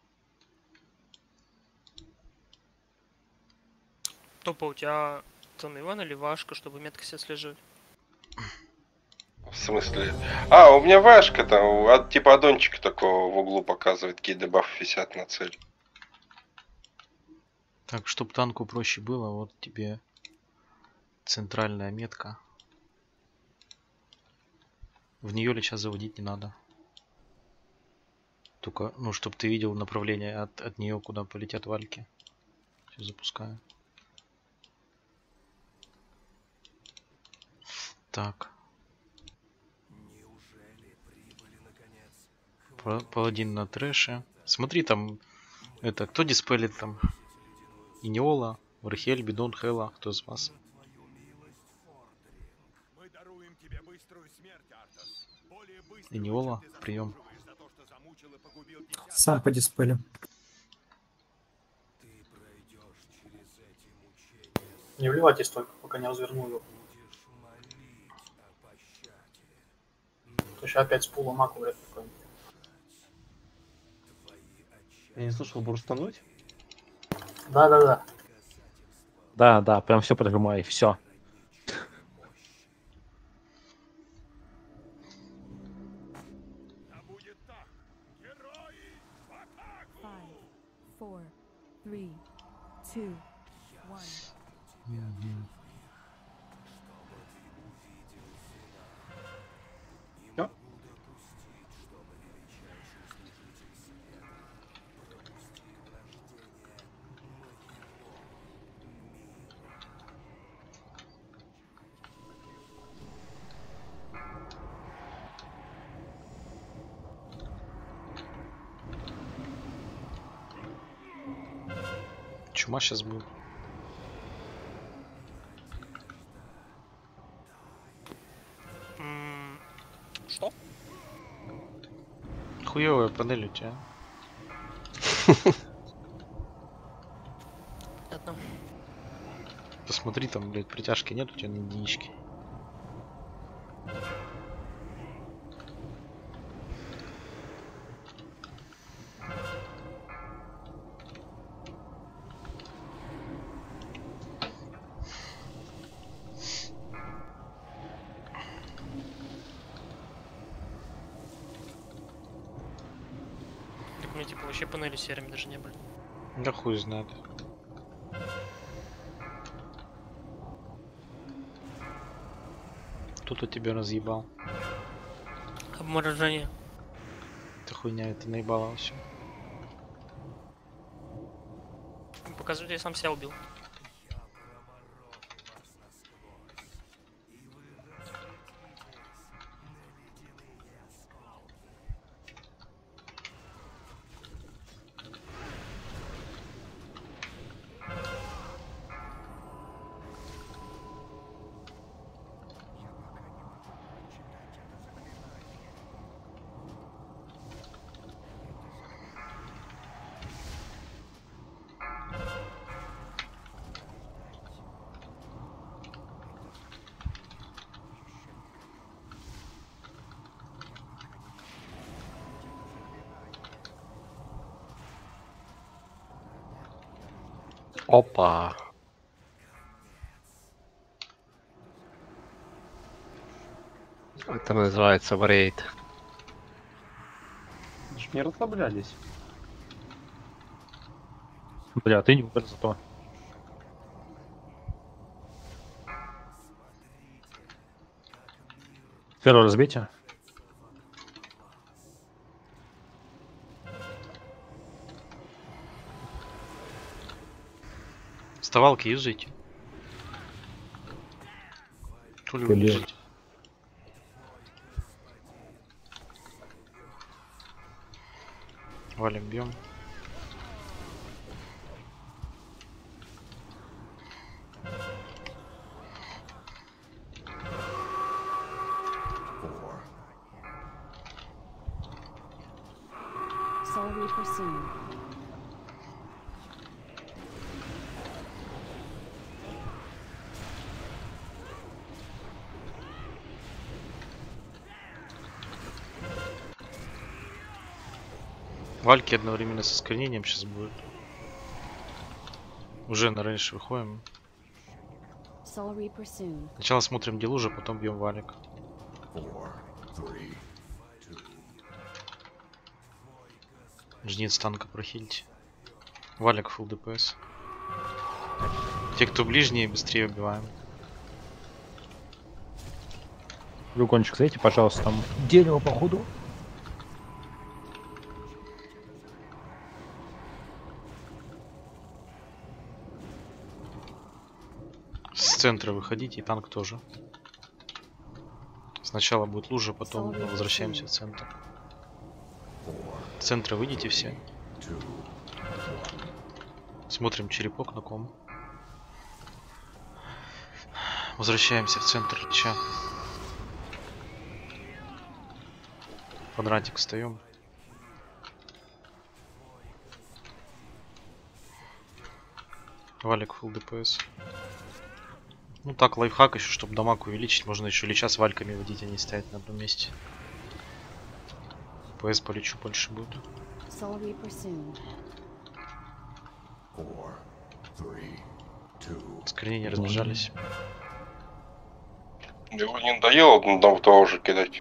Топа, у тебя там Иван или Вашка, чтобы метка себя слежать? В смысле? А, у меня Вашка там, от, типа аддончика такого в углу показывает, какие дебафы висят на цель. Так, чтобы танку проще было, вот тебе центральная метка. В нее ли сейчас заводить не надо. Только, ну, чтобы ты видел направление от, от нее, куда полетят вальки. Все, запускаю. Так. Паладин на трэше. Смотри, там, это, кто диспелит там? Иньола, Вархель, Бидон, Хела, кто из вас? Иньола, прием. Сам по диспелю. Не вливайтесь только, пока не разверну его. То еще опять с пула маку вряд ли. Я не слышал, бурстануть? Да-да-да. Да, да, прям все прожимай, все. Four, three, two, one. Всё? Чума сейчас будет. Что? Хуёвая панель у тебя. Одно. Посмотри, там, блядь, притяжки нет у тебя на единичке. Так мне типа вообще панели серыми даже не были. Да хуй знает. Кто-то тебя разъебал. Обморожение. Это хуйня, это наебало все. Показывает, я сам себя убил. Опа. Это называется врейд. Ж не расслаблялись. Бля, ты не умер зато. Первое разбитие. Вставалки юзайте. Тулю Блин. юзайте. Валим, бьем. Soul Reaper soon. Вальки одновременно со скорнением сейчас будет. Уже на рейндж выходим. Soul Reaper soon. Сначала смотрим где лужа, потом бьем валик. Жнец танка прохильте. Валик фулл ДПС. Те, кто ближние, быстрее убиваем. Люкончик, зайдите, пожалуйста, там дерево походу. С центра выходите, и танк тоже. Сначала будет лужа, потом возвращаемся в центр. С центра выйдите все. Смотрим черепок на ком. Возвращаемся в центр Лича. Квадратик встаем. Валик фулл ДПС. Ну так, лайфхак еще, чтобы дамаг увеличить, можно еще Лича с вальками водить, а не стоять на одном месте. ПС по Личу больше будет. Soul Reaper soon. Скорнения разбежались. Его не надоело одного того же кидать.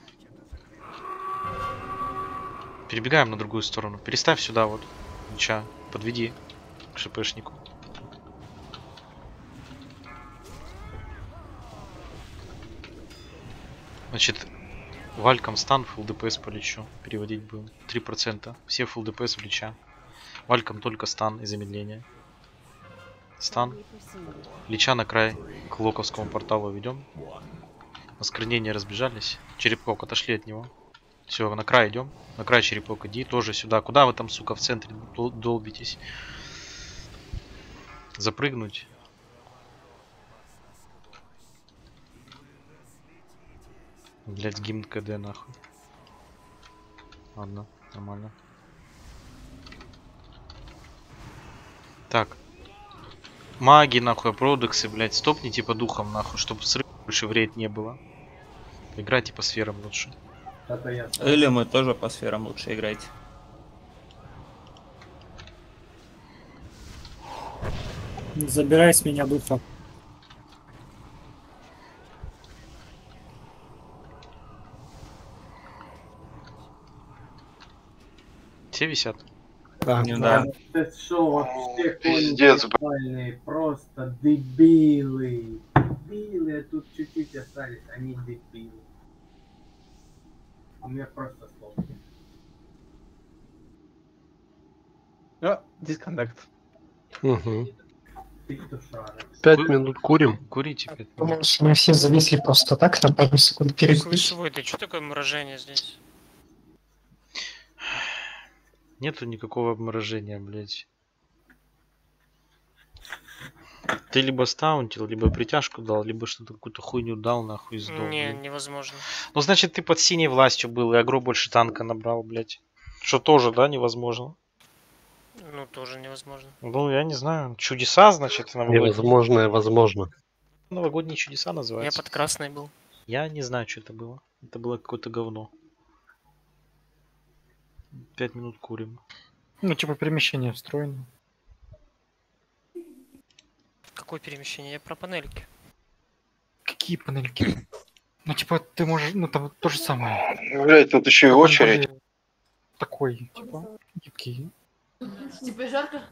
Перебегаем на другую сторону. Переставь сюда вот. Лича. Подведи к ШПшнику. Значит, вальком стан, фулл ДПС по Личу. Переводить будем. три процента. Все фулл ДПС в Лича. Вальком только стан и замедление. Стан. Лича на край к локовскому порталу ведем. Осквернения разбежались. Черепок, отошли от него. Все, на край идем. На край черепок иди. Тоже сюда. Куда вы там, сука, в центре дол долбитесь? Запрыгнуть. Блять, гимн КД нахуй. Ладно, нормально. Так. Маги, нахуй, продексы, блять, стопните по духам, нахуй, чтобы срыв больше в рейд не было. Играйте по сферам лучше. Или мы тоже по сферам лучше играйте. Забирай с меня духа. Все висят? Да. Да. Это шо, вообще Пиздец, конченые, просто дебилы. Дебилы, тут чуть-чуть остались, они дебилы. У меня просто слов. А, дисконнект. Угу. Петушара. Пять минут курим. Курите пять минут. Думаешь, мы все зависли просто так на пару секунд перекурить? Слышь, Вой, ты что такое морожение здесь? Нету никакого обморожения, блять. Ты либо стаунтил, либо притяжку дал, либо что-то какую-то хуйню дал, нахуй, и сдох. Не, блядь. невозможно. Ну, значит, ты под синей властью был, и агро больше танка набрал, блять. Что тоже, да, невозможно? Ну, тоже невозможно. Ну, я не знаю. Чудеса, значит, новогодние. Невозможное возможно. Новогодние чудеса Я называются. под красной был. Я не знаю, что это было. Это было какое-то говно. Пять минут курим. Ну, типа перемещение встроено. Какое перемещение? Я про панельки. Какие панельки? Ну, типа, ты можешь, ну, там то же самое. Блять, тут еще и очередь. Такой, типа, гибкий. Тебе жарко?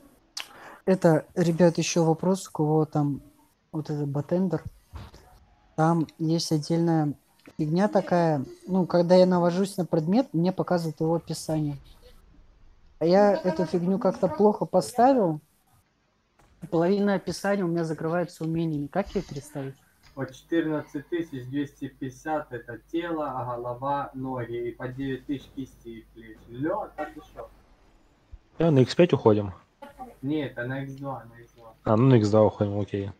Это, ребят, еще вопрос, у кого там вот этот батендер. Там есть отдельная фигня такая, ну, когда я навожусь на предмет, мне показывает его описание. А я эту фигню как-то плохо поставил, половина описания у меня закрывается умениями. Как ее переставить? Вот четырнадцать тысяч двести пятьдесят это тело, а голова, ноги, и по девять тысяч кисти и плечи. Лёд, а ты шо? Да, на икс пять уходим. Не, это на икс два, на икс два. А, ну на икс два уходим, окей.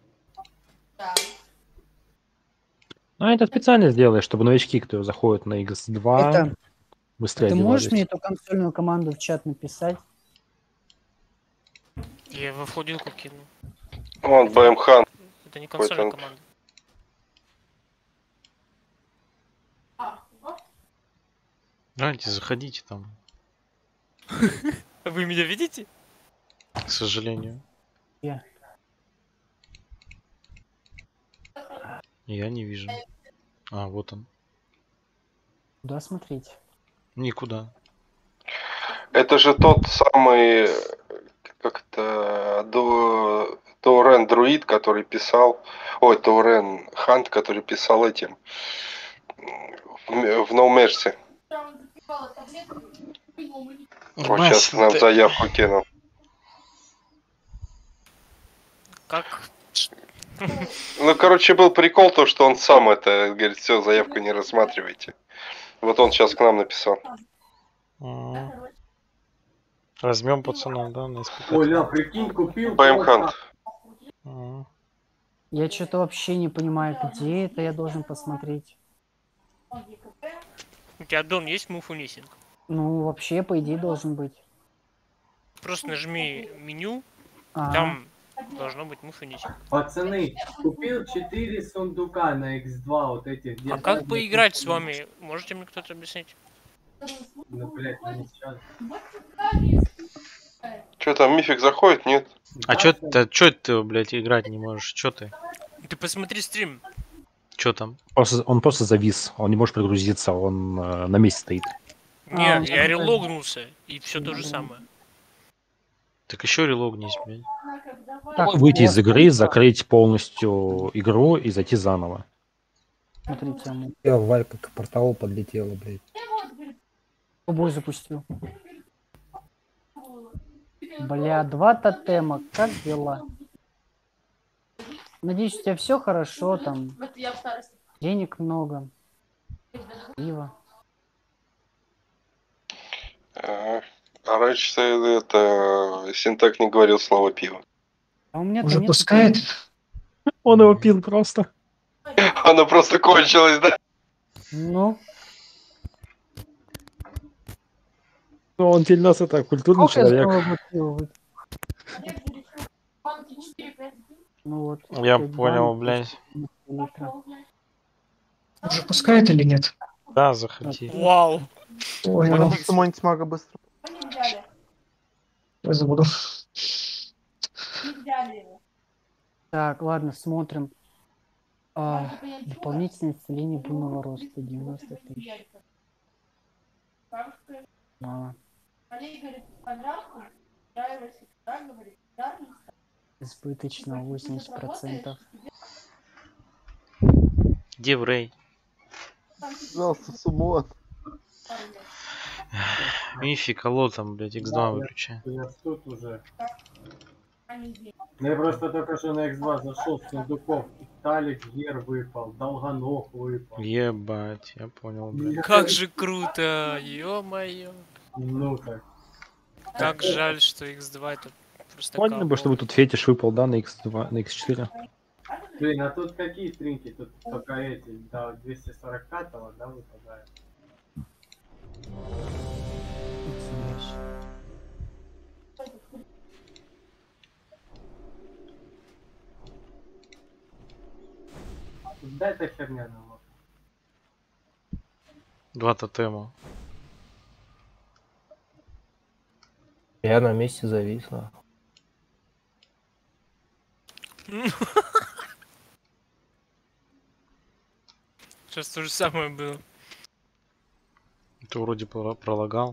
Ну, это специально сделали, чтобы новички, кто заходит на икс два, Это- быстрее Ты можешь одевались. мне эту консольную команду в чат написать? Я во входилку кину. Вон, БМХ. Это не консольная Какой-то- команда. Давайте, заходите там, Вы меня видите? к сожалению. Я. Я не вижу. А, вот он. Куда смотреть? Никуда. Это же тот самый, как-то, До- Тоурен Друид, который писал, ой, Тоурен Хант, который писал этим, в, М- в No Mercy. Вот сейчас нам заявку кинул. Как? Ну, короче, был прикол то, что он сам это, говорит, все, заявку не рассматривайте. Вот он сейчас к нам написал. Возьмем пацанов, да, на испытание. Оля, прикинь, купил. БМХант. Я что-то вообще не понимаю, где это я должен посмотреть. У тебя дом есть муфунисинг? Ну, вообще, по идее, должен быть. Просто нажми меню, Ага. там должно быть муфунисинг. Пацаны, купил четыре сундука на икс два, вот этих. где А как каждый поиграть с сундук. вами? Можете мне кто-то объяснить? Ну, блядь, ну не сейчас. Что там, мифик заходит, нет? А чё ты, чё ты, блядь, играть не можешь? Чё ты? Ты посмотри стрим. Чё там? Просто- он просто завис, он не может прогрузиться, он э, на месте стоит. Не, А, я ну, релогнулся, и все то же самое. Так еще релогнись, блядь. Так, Выйти вот, из игры, закрыть полностью игру и зайти заново. Смотрите, он Я Валька к порталу подлетела, блядь. бой запустил. Бля, два тотема, как дела? Надеюсь, у тебя все хорошо, там денег много. Пиво. А а раньше это Синтак не говорил слово пиво. А у меня Уже пускает? Он его пил просто. Оно просто кончилось, да? Ну, Ну, он для нас это культурный сколько я человек. снова пива выпил? Ну вот. Я пять понял, банок, блядь. литра. Уже пускает или нет? Да, заходи. Вау. Ой, Понял, ну, суммонить мага быстро. я забуду. Так, ладно, смотрим. А, дополнительное исцеление буйного роста девяносто тысяч. Мало. Избыточно восемьдесят процентов. Где в Рей? Пожалуйста, суммон. Мифик, алло там, блядь, икс два Да, выключи. Я, я тут уже. Я просто только что на икс два зашел с сундуков. Талик Гер выпал, Долганов выпал. Ебать, я понял, блядь. Как же круто, ё-моё. Ну так. Так жаль, что икс два это просто Понял бы, чтобы тут фетиш выпал, да, на икс два, на икс четыре. Блин, а тут какие стринки? Тут только эти, да, двести сорок пятого, да, выпадает. Да, это херня на лоб. Два тотема. Я на месте зависла. Сейчас то же самое было. Ты вроде про- пролагал.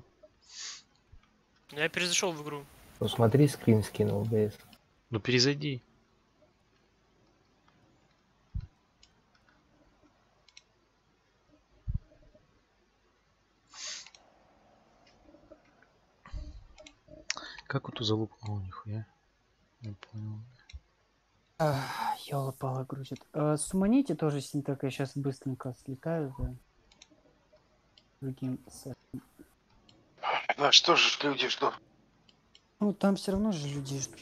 Я перезашел в игру. Ну смотри, скрин скинул, БС. Ну перезайди. Как эту залупу? О, нихуя. Не понял. Ёлопала грузит. А, суманите тоже синтека, я сейчас быстренько слетаю за другим сетом. А что же люди ждут? Ну, там все равно же людей ждут.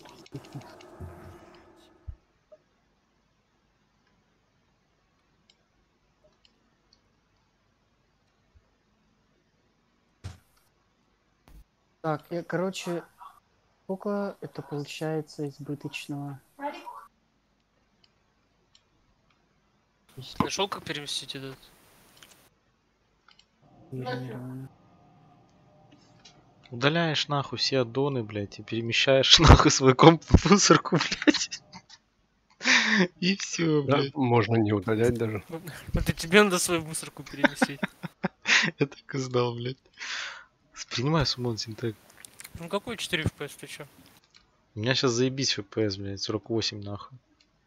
Так, я, короче, сколько это получается избыточного? Нашел, как переместить этот? Удаляешь нахуй все аддоны, блядь, и перемещаешь нахуй свой комп в мусорку, блядь. И все, Да, блядь. можно не удалять даже. Это тебе надо свою мусорку переместить. Я так и знал, блядь. Принимаю суммон синтек. Ну какой четыре эф пи эс, ты чё? У меня сейчас заебись эф пи эс, блядь, сорок восемь нахуй.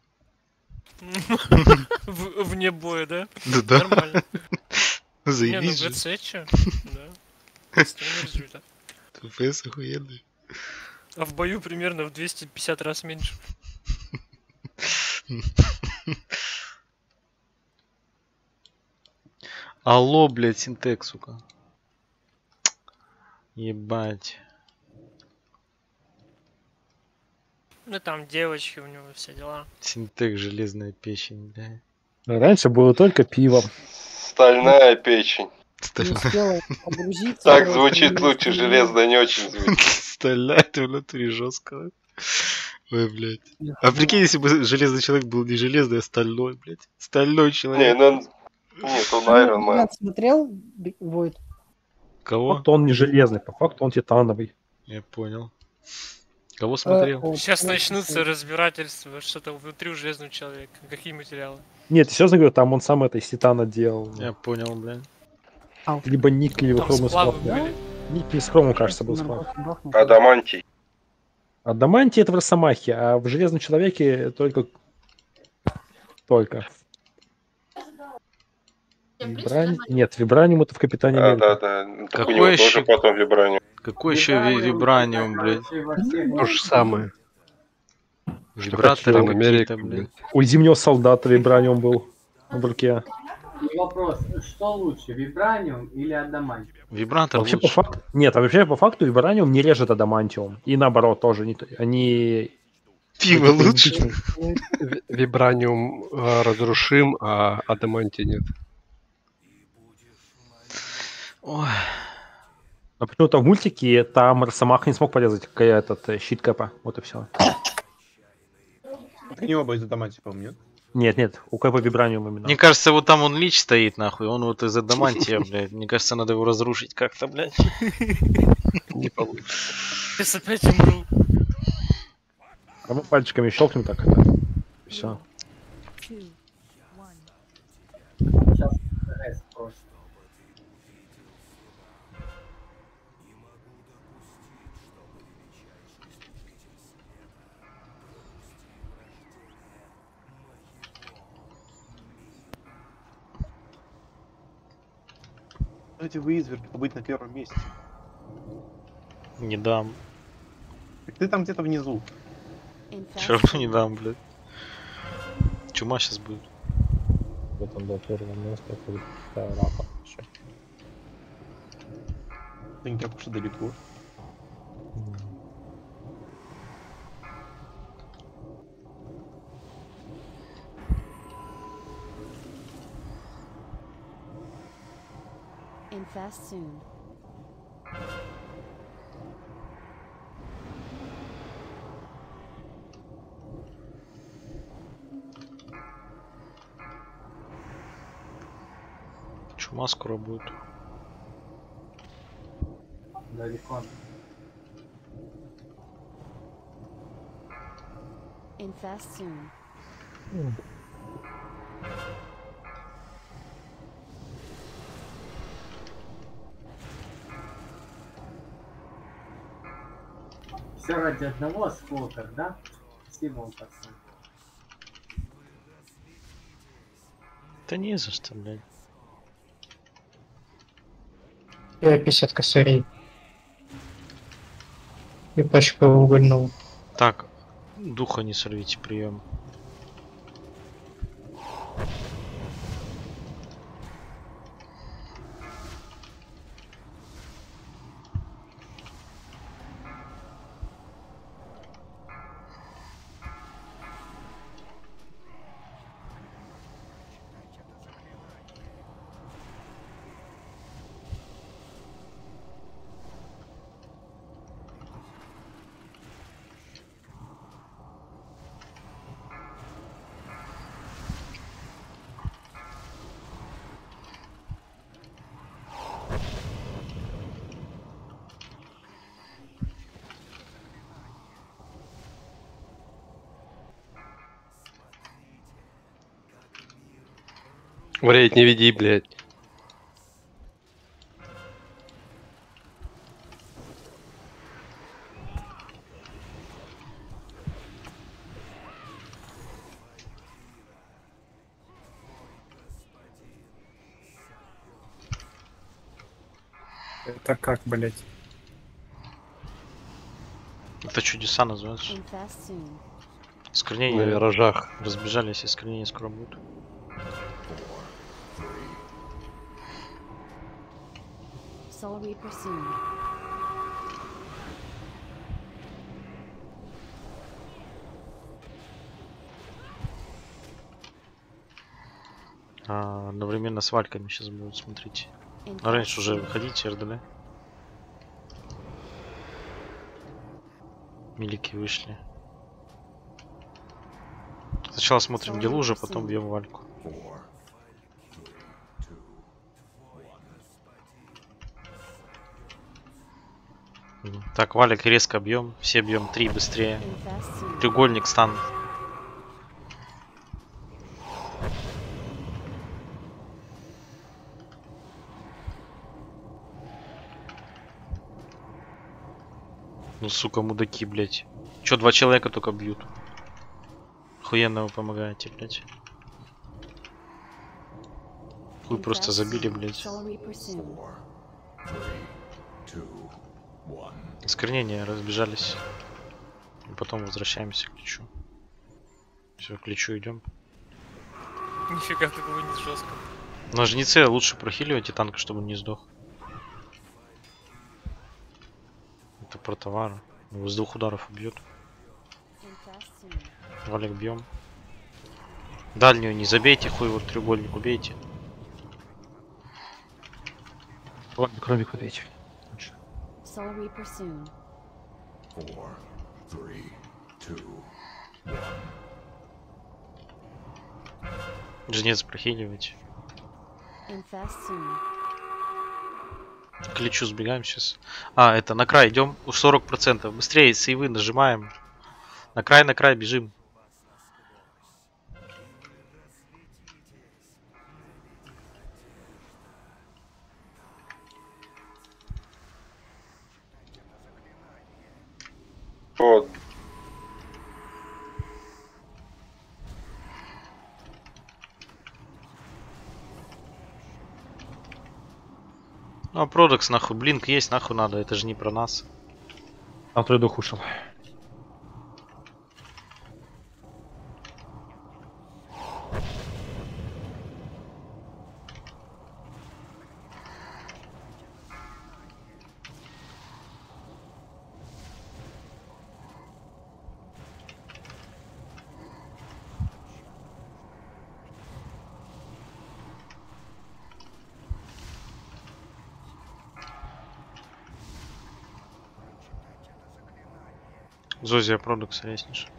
В- Вне боя, да? Да, да. Нормально. Ну, Не, ну заебись же. ГЦ чё? Да. Достойный результат. эф пи эс охуенный. А в бою примерно в двести пятьдесят раз меньше. Алло, блядь, синтек, сука. Ебать. Ну там девочки, у него все дела. Синтек, железная печень, блядь. Раньше было только пиво. Стальная печень. Не успела погрузиться. Так короче, звучит не лучше, успела. железная не очень звучит. Стальная, ты в натуре жестко. Ой, блядь. А прикинь, если бы железный человек был не железный, а стальной, блядь. Стальной Не, человек. ну... Нет, он Iron Man. Я смотрел Би- Void? По Кого? факту он не железный, по факту он титановый. Я понял. Кого смотрел? Э, Сейчас очень начнутся красиво. разбирательства, что-то внутри у железного человека. Какие материалы? Нет, серьезно говорю, там он сам это из титана делал. Я понял, блядь. Либо никель, либо Там хромый сплавы сплав. были. Никель с хромом, кажется, был сплав. Адамантий. Адамантий это в Росомахе, а в Железном Человеке только... Только. Вибрани... Нет, Вибраниум это в Капитане Да, Америка. да, да. Так у Какой него еще? тоже потом вибраниум. Какой еще ви- вибраниум, блядь? То же самое. Вибраторы Капитан Америка, какие-то, блядь. У Зимнего Солдата Вибраниум был в руке. И вопрос, что лучше, вибраниум или адамантий? Вибратор Вообще по лучше. факту... Нет, а вообще по факту Вибраниум не режет Адамантиум. И наоборот тоже. Не... т- Они... Пиво Они лучше. идентичны. Ви- Вибраниум э, разрушим, а адамантий нет. Ой. Но почему-то в мультике там Росомаха не смог порезать к- этот э, щит Кэпа. Вот и все. Так они оба из Адамантии, по-моему, нет? Нет, нет, у Кэпа Вибраниум именно. Мне кажется, вот там он лич стоит, нахуй. Он вот из адамантия, блядь. Мне кажется, надо его разрушить как-то, блядь. Не получится. Сейчас опять умру. А мы пальчиками щелкнем так это. Все. Сейчас РС просто. Эти вы изверги, побыть на первом месте. Не дам. Так ты там где-то внизу. Все равно не дам, блядь. Чума сейчас будет. Вот он до первого места, ходит рапа. Ты не так уж и далеко. Infest soon. Чума скоро будет. Далеко. Infest soon. Все ради одного осколка, да? Спасибо вам, пацан. Да не за что, блядь. Я пятьдесят косарей. И пачку угольнул. Так, духа не сорвите, прием. Вариант не веди, блядь. Это как, блять? Это чудеса называются. Invest soon. Искоренение. На виражах. Разбежались, искоренение скоро будет. Soul Reaper soon. А, одновременно с вальками сейчас будут, смотрите. А раньше уже выходите, РДЛ. Милики вышли. Сначала смотрим делу уже, потом бьем вальку. Так, валик резко бьем. Все бьем три быстрее. Треугольник стан. Ну, сука, мудаки, блять. Чё, два человека только бьют? Охуенно вы помогаете, блять. Хуй просто забили, блять. Искоренение, разбежались. И потом возвращаемся к Личу. Все, к Личу идем. Нифига ты было не жестко. На жнеце лучше прохиливайте танк, чтобы он не сдох. Это про товар. Его с двух ударов убьет. Валик бьем. Дальнюю не забейте, хуй вот треугольник убейте. Ладно, кровик убейте. Soul Reaper soon. Four, three, two, Жнец прохиливайте. Invest soon. К Личу сбегаем сейчас. А, это на край идем. Уж сорок процентов. Быстрее сейвы нажимаем. На край, на край бежим. Вот. Ну а продакс нахуй, блинк есть, нахуй надо, это же не про нас. Там твой дух ушел. Зозия продукс резнишь.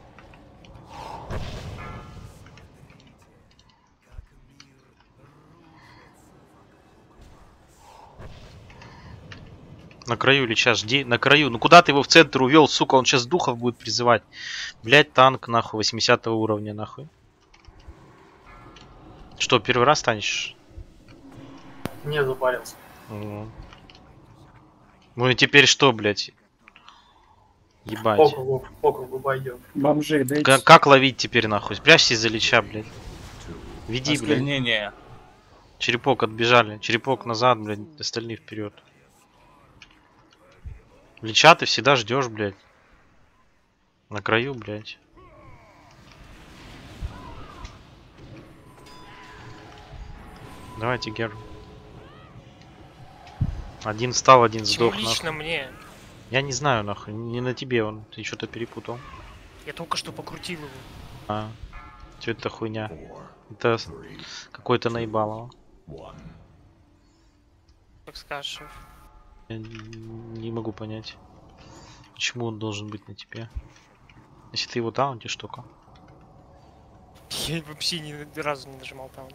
На краю Лича, жди. На краю. Ну куда ты его в центр увел, сука? Он сейчас духов будет призывать. Блять, танк, нахуй, восьмидесятого уровня, нахуй. Что, первый раз станешь? Не запарился. Угу. Ну и теперь что, блять? Ебать. Округу, округу пойдем. Бомжей, дайте. Как, как ловить теперь, нахуй? Спрячься из-за Лича, блядь. Веди, блядь. Осквернение. Черепок отбежали. Черепок назад, блядь. Остальные вперед. Лича ты всегда ждешь, блядь. На краю, блядь. Давайте, Гер. Один встал, один Почему сдох. лично нахуй. мне? Я не знаю, нахуй. Не на тебе он. Ты что-то перепутал. Я только что покрутил его. А. Что это хуйня? Это какой-то наебалово. Как скажешь, шеф. Я не могу понять, почему он должен быть на тебе. Если ты его таунтишь только. Я вообще ни разу не нажимал таунт.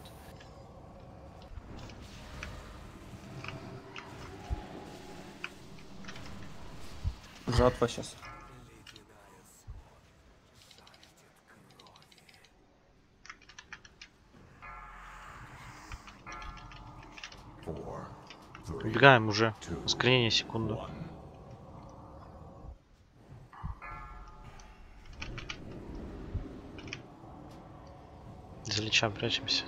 Жатва сейчас. Убегаем уже. Ускорение секунду. За лича прячемся.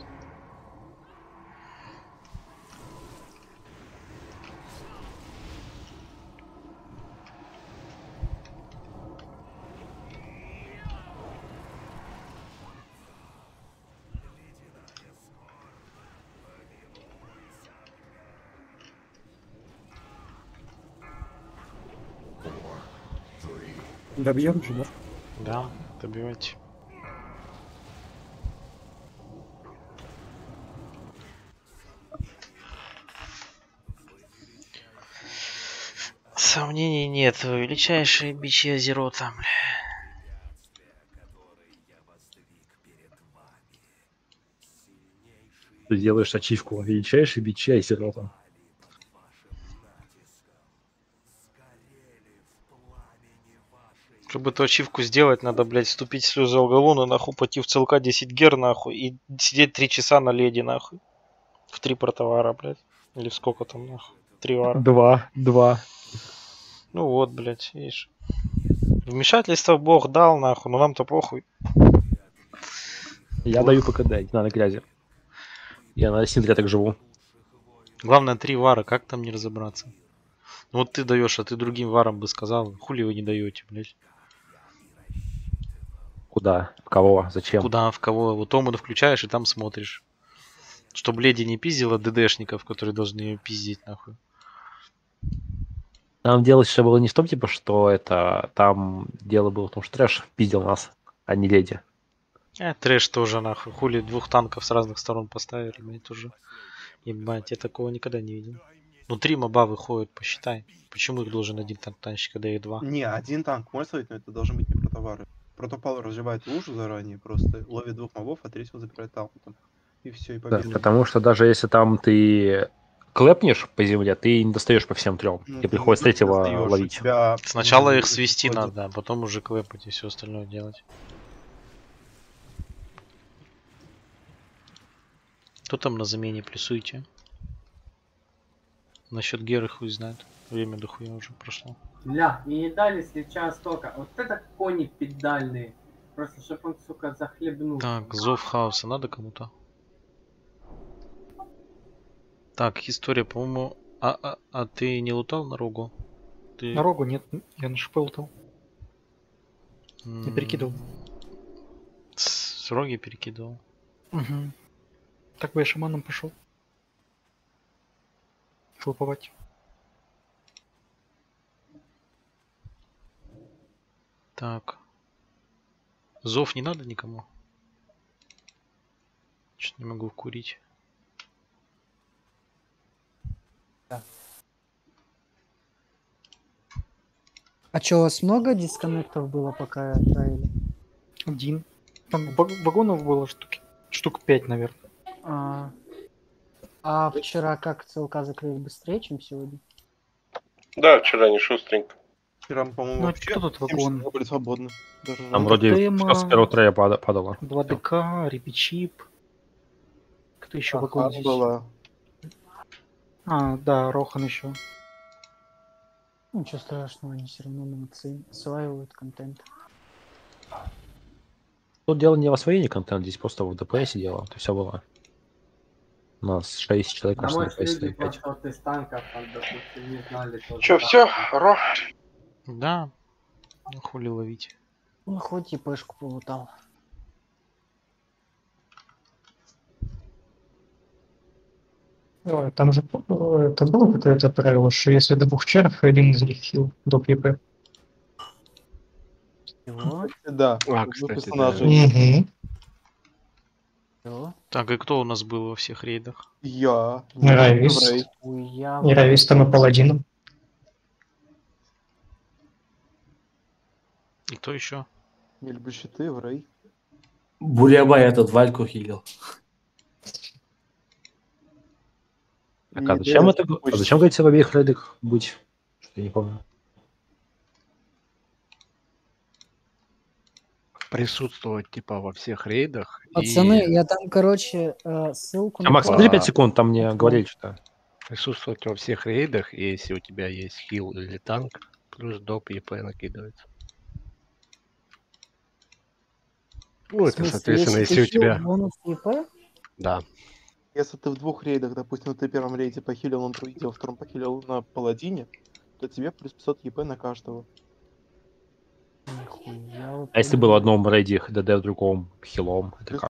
Добьем же, да? Да, добивайте. Сомнений нет, вы величайшие бичи Азерота, бля. Ты делаешь ачивку величайший бичи Азерота. Чтобы эту ачивку сделать, надо, блядь, вступить в слезы Алгалуна, нахуй, пойти в ЦЛК десять гер, нахуй, и сидеть три часа на леди, нахуй. В три протовара, блядь. Или в сколько там, нахуй? Три вара. Два, два. Ну вот, блядь, видишь. Вмешательство Бог дал, нахуй, но нам-то похуй. Я даю ПКД, не надо грязи. Я на Синдре так живу. Главное, три вара, как там не разобраться? Ну вот ты даешь, а ты другим варам бы сказал, хули вы не даете, блядь. Куда? В кого? Зачем? Куда, в кого? Вот Омуна включаешь и там смотришь. Чтобы леди не пиздила ДДшников, которые должны ее пиздить, нахуй. Там дело еще было не в том, типа, что это... Там дело было в том, что трэш пиздил нас, а не леди. Э, трэш тоже, нахуй. Хули двух танков с разных сторон поставили, блядь, уже. Ебать, я такого никогда не видел. Ну, три моба выходят, посчитай. Почему их должен один танк танчить, когда их два? Не, один танк может ловить, но это должны быть не протовары. Протопал разжевает лужу заранее, просто ловит двух мобов, а третьего закрывает таунтом. И все, и Да, победа. потому что даже если там ты клэпнешь по земле, ты не достаешь по всем трем. Ну, Тебе ты приходится не третьего достаёшь, у ловить. тебя Сначала уже их свести происходит. надо, а потом уже клэпать и все остальное делать. Кто там на замене, плюсуйте. Насчет Геры хуй знает. Время дохуя уже прошло. Ля, и не дали сейчас столько. Вот это кони педальные. Просто чтоб он, сука, захлебнул. Так, зов хаоса надо кому-то? Так, история, по-моему... А, а, а ты не лутал на рогу? Ты... На рогу нет, я на шипы лутал. Не м, перекидывал. С, с роги перекидывал. Угу. Так бы я шаманом пошел. Шлоповать. Так. Зов не надо никому? Что-то не могу курить. А что, у вас много дисконнектов было, пока отправили? Один. Там ваг- вагонов было штуки, штук пять, наверное. А, а вчера как ЦЛК закрыли быстрее, чем сегодня? Да, вчера не шустренько. Вчера, по-моему, Ну, вообще кто тут семь вагон? часов были свободны. Даже Там жалко. вроде Тема. с первого трея пада- падало. два ДК, репичип. Кто еще вагон Ахан здесь? была. А, да, Рохан еще. Ничего страшного, они все равно молодцы, осваивают контент. Тут дело не в освоении контента, здесь просто в ДПС дело. Это все было. У нас шесть человек, А кажется, на может ДПС люди стоит пять. просто вот из танков, там, допустим, не знали. то Че, за- все, Ро? Да. Ну, хули ловить. Ну, хоть и пышку полутал. Ой, там же э, это было какое-то правило, что если до двух червь, один из них хил до ПП. Чего? Да, А, у кстати, персонажей. Мгм. Чего? Так, и кто у нас был во всех рейдах? Я. Равис. Еврей. Хуя. И Равис там и паладином. И кто еще? Я люблю щиты, Еврей. Буряба этот Вальку хилил. Так, а зачем это? г- А зачем, говорите, в обеих рейдах быть? Что я не помню. Присутствовать типа во всех рейдах. Пацаны, и я там, короче, э, ссылку А, Макс, на... подожди пять секунд, там мне говорили что-то. Присутствовать во всех рейдах, и если у тебя есть хил или танк, плюс доп ЕП накидывается. Ну, В это, смысле, соответственно, если если ты у хил, тебя... бонус ЕП? Да. Если ты в двух рейдах, допустим, ты в первом рейде похилил на друиде, во втором похилил на паладине, то тебе плюс пятьсот ЕП на каждого. Нихуя вы А если было в понимаете. одном рейде ХДД, в другом хилом? Это Плюс как?